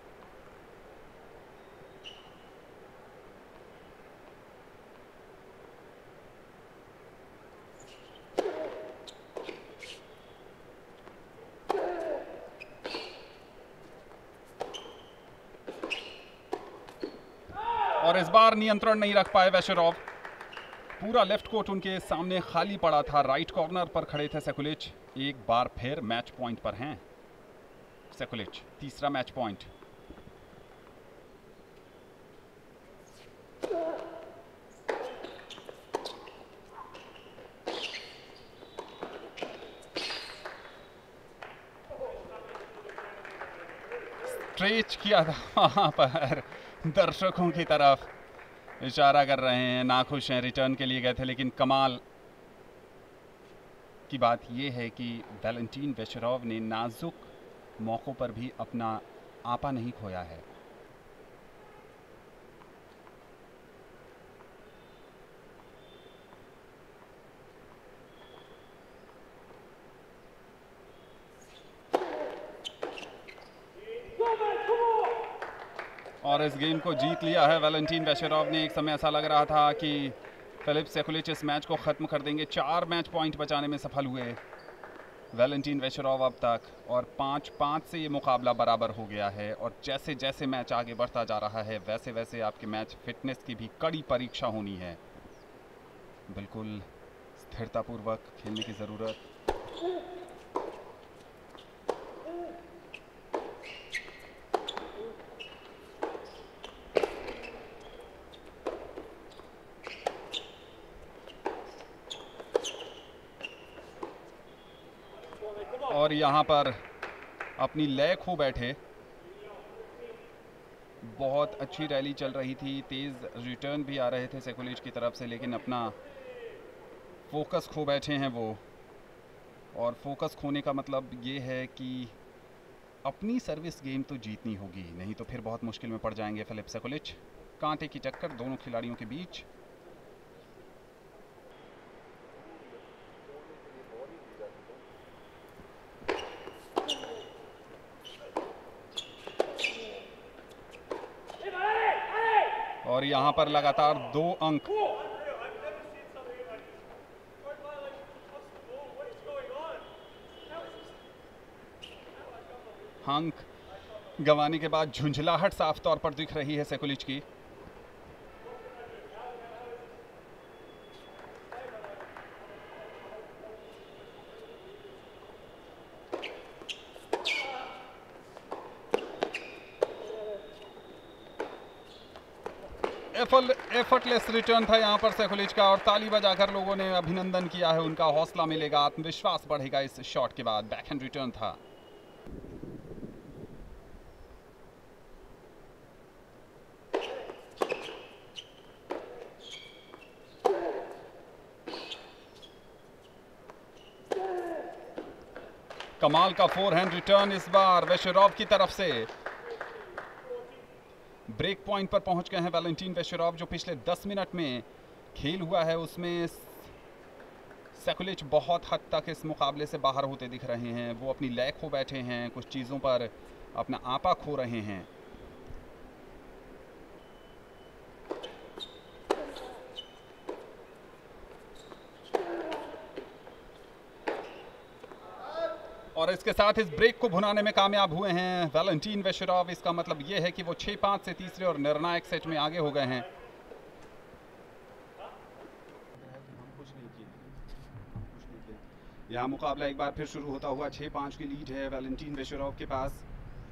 और इस बार नियंत्रण नहीं रख पाए वेशेरोव। पूरा लेफ्ट कोर्ट उनके सामने खाली पड़ा था, राइट कॉर्नर पर खड़े थे सेकुलिच। एक बार फिर मैच पॉइंट पर हैं सेकुलिच, तीसरा मैच पॉइंट। स्ट्रेच किया था वहां पर, दर्शकों की तरफ इशारा कर रहे हैं, नाखुश हैं, रिटर्न के लिए गए थे। लेकिन कमाल की बात यह है कि वैलेंटीन वेशेरोव ने नाजुक मौकों पर भी अपना आपा नहीं खोया है। और इस गेम को जीत लिया है वैलेंटीन वेशेरोव ने। एक समय ऐसा लग रहा था कि फिलिप सेकुलिच इस मैच को ख़त्म कर देंगे। चार मैच पॉइंट बचाने में सफल हुए वैलेंटीन वेशेरोव अब तक, और पाँच पाँच से ये मुकाबला बराबर हो गया है। और जैसे जैसे मैच आगे बढ़ता जा रहा है वैसे वैसे आपके मैच फिटनेस की भी कड़ी परीक्षा होनी है। बिल्कुल स्थिरतापूर्वक खेलने की ज़रूरत। और यहाँ पर अपनी लय खो बैठे। बहुत अच्छी रैली चल रही थी, तेज़ रिटर्न भी आ रहे थे सेकुलिच की तरफ से, लेकिन अपना फोकस खो बैठे हैं वो। और फोकस खोने का मतलब ये है कि अपनी सर्विस गेम तो जीतनी होगी, नहीं तो फिर बहुत मुश्किल में पड़ जाएंगे फिलिप सेकुलिच। कांटे की टक्कर दोनों खिलाड़ियों के बीच। और यहाँ पर लगातार दो अंक। अंक गंवाने के बाद झुंझलाहट साफ तौर पर दिख रही है सेकुलिच की। एफर्टलेस रिटर्न था यहाँ पर सेकुलिच का, और ताली बजाकर लोगों ने अभिनंदन किया है उनका। हौसला मिलेगा, आत्मविश्वास बढ़ेगा इस शॉट के बाद। बैकहैंड रिटर्न था। कमाल का फोरहैंड रिटर्न इस बार वेशेरोव की तरफ से। ब्रेक पॉइंट पर पहुंच गए हैं वैलेंटीन वेशेरोव। जो पिछले दस मिनट में खेल हुआ है उसमें सेकुलिच बहुत हद तक इस मुकाबले से बाहर होते दिख रहे हैं। वो अपनी लय खो बैठे हैं, कुछ चीज़ों पर अपना आपा खो रहे हैं। और इसके साथ इस ब्रेक को भुनाने में कामयाब हुए हैं वैलेंटीन वेशेरोव। इसका मतलब यह है कि वो छह पाँच से तीसरे और निर्णायक सेट में आगे हो गए हैं। यहाँ मुकाबला एक बार फिर शुरू होता हुआ छह पाँच की लीड है वैलेंटीन वेशेरोव के पास।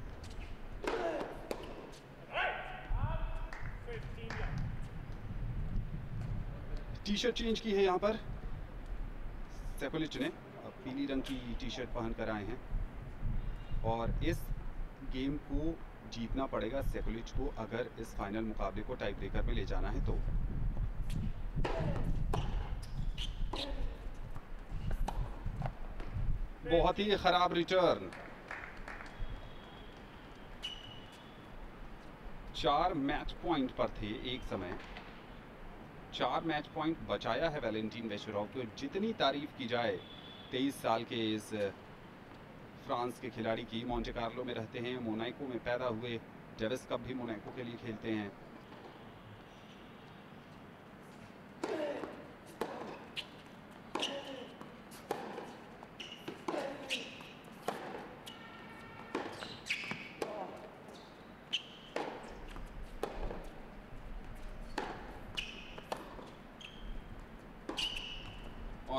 टी शर्ट चेंज की है यहाँ पर सेकुलिच ने, पीली रंग की टी शर्ट पहन कर आए हैं। और इस गेम को जीतना पड़ेगा सेकुलिच को अगर इस फाइनल मुकाबले को टाई ब्रेकर में ले जाना है तो। बहुत ही खराब रिटर्न। चार मैच पॉइंट पर थे एक समय, चार मैच पॉइंट बचाया है वैलेंटीन वेशेरोव को। जितनी तारीफ की जाए तेईस साल के इस फ्रांस के खिलाड़ी की, मोंटे कार्लो में रहते हैं, मोनाको में पैदा हुए, डेविस कप भी मोनाको के लिए खेलते हैं।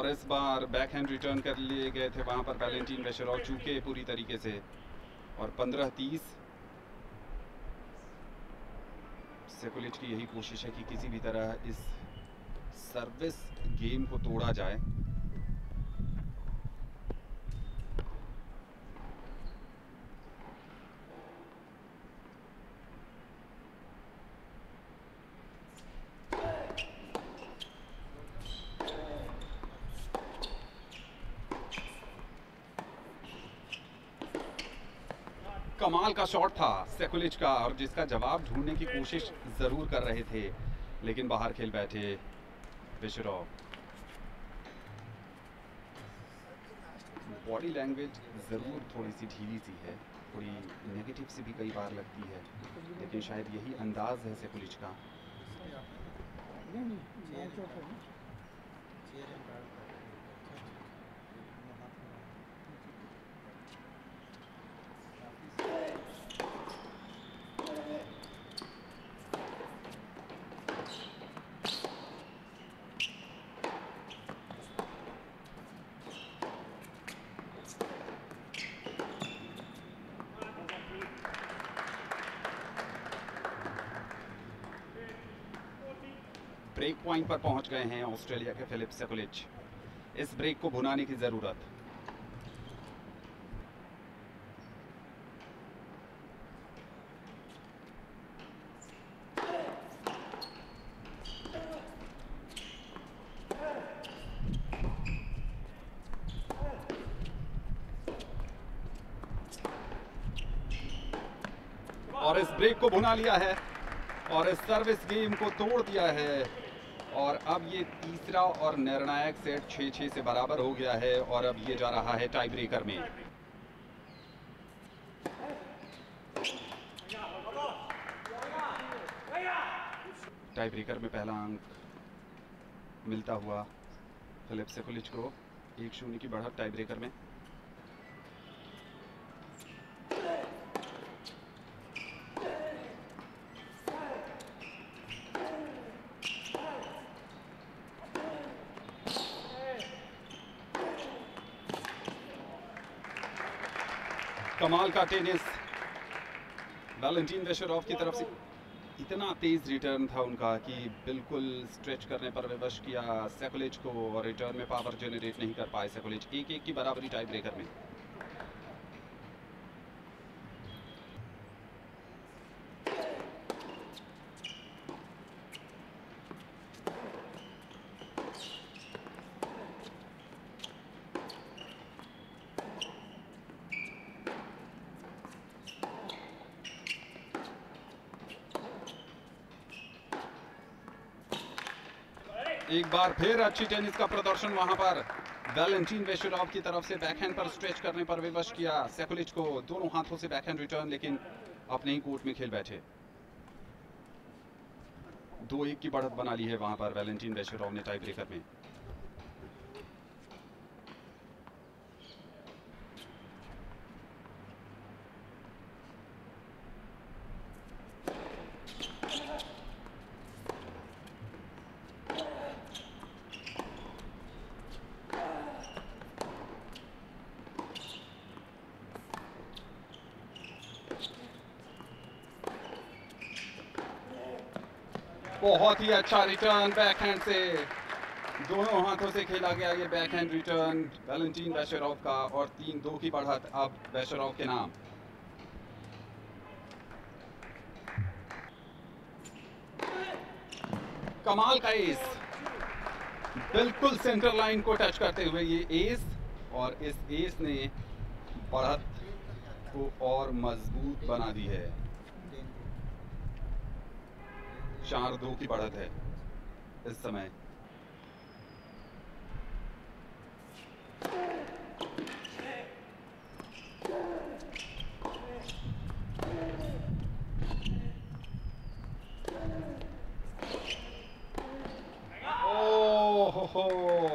और इस बार बैक हैंड रिटर्न कर लिए गए थे वहां पर वैलेंटीन बेशेरोव चूके पूरी तरीके से। और पंद्रह तीस सेकुलिच की यही कोशिश है कि किसी भी तरह इस सर्विस गेम को तोड़ा जाए। कमाल का शॉट था सेकुलिच का, और जिसका जवाब ढूंढने की कोशिश जरूर कर रहे थे, लेकिन बाहर खेल बैठे बेशेरोव। बॉडी लैंग्वेज जरूर थोड़ी सी ढीली सी है, थोड़ी नेगेटिव सी भी कई बार लगती है, लेकिन शायद यही अंदाज है सेकुलिच का। ब्रेक पॉइंट पर पहुंच गए हैं ऑस्ट्रेलिया के फिलिप सेकुलिच। इस ब्रेक को भुनाने की जरूरत। और इस ब्रेक को भुना लिया है और इस सर्विस गेम को तोड़ दिया है। और अब ये तीसरा और निर्णायक सेट छह छह से बराबर हो गया है, और अब ये जा रहा है टाई ब्रेकर में। टाई ब्रेकर में पहला अंक मिलता हुआ फिलिप सेकुलिच को। एक शून्य की बढ़त टाई ब्रेकर में। कमाल का टेनिस वैलेंटीन बेशेरोव की तरफ से। इतना तेज रिटर्न था उनका कि बिल्कुल स्ट्रेच करने पर विवश किया सेकुलिच को, और रिटर्न में पावर जनरेट नहीं कर पाए सेकुलिच। एक एक की बराबरी टाई ब्रेकर में। एक बार फिर अच्छी टेनिस का प्रदर्शन वहां पर वैलेंटीन बेशेरोव की तरफ से। बैकहैंड पर स्ट्रेच करने पर विवश किया सेकुलिच को, दोनों हाथों से बैकहैंड रिटर्न, लेकिन अपने ही कोर्ट में खेल बैठे। दो एक की बढ़त बना ली है वहां पर वैलेंटीन बेशेरोव ने टाई ब्रेकर में। बहुत ही अच्छा रिटर्न बैकहैंड से, दोनों हाथों से खेला गया ये बैकहैंड रिटर्न वैलेंटीन बेशेरोव का, और तीन दो की बढ़त अब बेशेरोव के नाम। कमाल का एस, बिल्कुल सेंटर लाइन को टच करते हुए ये एस, और इस एस ने बढ़त को और मजबूत बना दी है। चार दो की बढ़त है इस समय। ओह हो,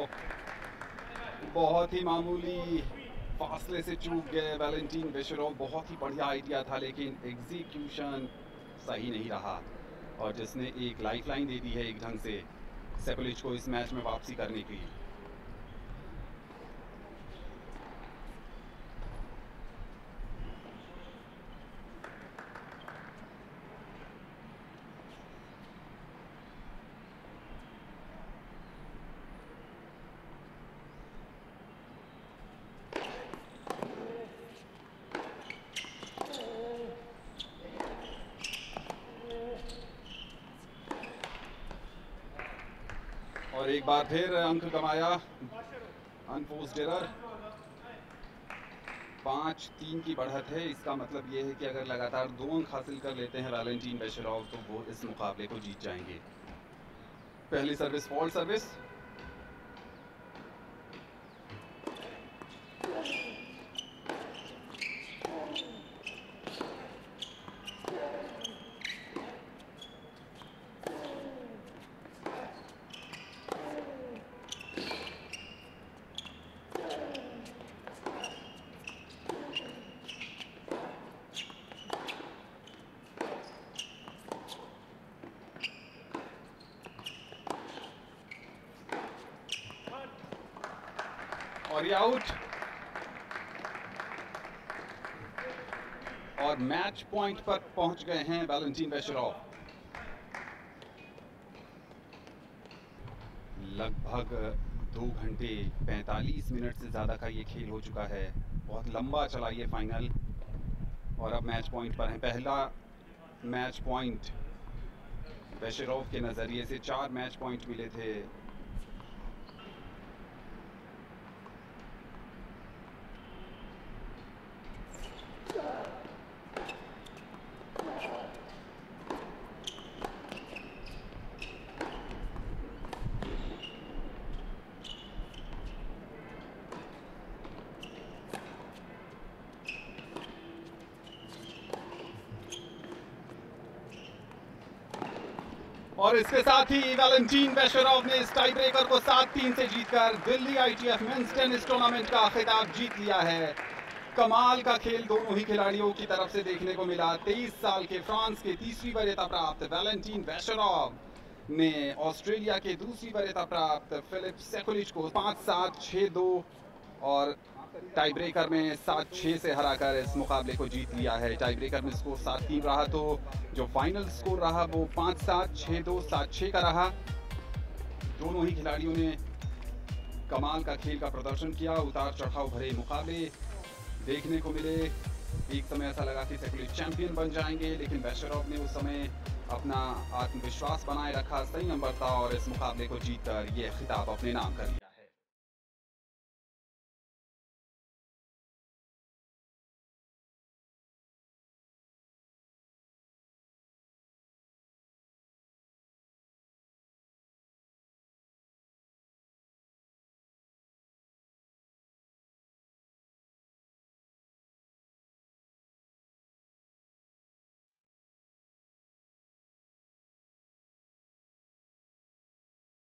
बहुत ही मामूली फासले से चूक गए वैलेंटीन बेशेरोव। बहुत ही बढ़िया आइडिया था, लेकिन एग्जीक्यूशन सही नहीं रहा, और जिसने एक लाइफलाइन दे दी है एक ढंग से सेकुलिच को इस मैच में वापसी करने की। और एक बार फिर अंक कमाया अनफोर्स्ड एरर। पाँच तीन की बढ़त है। इसका मतलब ये है कि अगर लगातार दो अंक हासिल कर लेते हैं वैलेंटीन बेशेरोव तो वो इस मुकाबले को जीत जाएंगे। पहली सर्विस फॉल्ट सर्विस। और ये आउट। और मैच पॉइंट पर पहुंच गए हैं वैलेंटीन बेशेरोव। लगभग दो घंटे पैंतालीस मिनट से ज्यादा का ये खेल हो चुका है। बहुत लंबा चला ये फाइनल और अब मैच पॉइंट पर है। पहला मैच पॉइंट बेशेरोव के नजरिए से चार मैच पॉइंट मिले थे। और इसके साथ ही वैलेंटीन बेशेरोव ने इस टाई ब्रेकर को सात तीन से जीतकर Delhi ITF men's tennis tournament का खिताब जीत लिया है। कमाल का खेल दोनों ही खिलाड़ियों की तरफ से देखने को मिला। तेईस साल के फ्रांस के तीसरी वरीयता प्राप्त वैलेंटीन बेशेरोव ने ऑस्ट्रेलिया के दूसरी वरीयता प्राप्त फिलिप सेकुलिच को पाँच सात छः दो और टाई ब्रेकर में सात छः से हराकर इस मुकाबले को जीत लिया है। टाई ब्रेकर में स्कोर सात तीन रहा तो जो फाइनल स्कोर रहा वो पाँच सात छः दो सात छः का रहा। दोनों ही खिलाड़ियों ने कमाल का खेल का प्रदर्शन किया। उतार चढ़ाव भरे मुकाबले देखने को मिले। एक समय ऐसा लगा कि सेकुलिच चैंपियन बन जाएंगे, लेकिन बेशेरोव ने उस समय अपना आत्मविश्वास बनाए रखा, संयम बरता और इस मुकाबले को जीतकर ये खिताब अपने नाम कर लिया।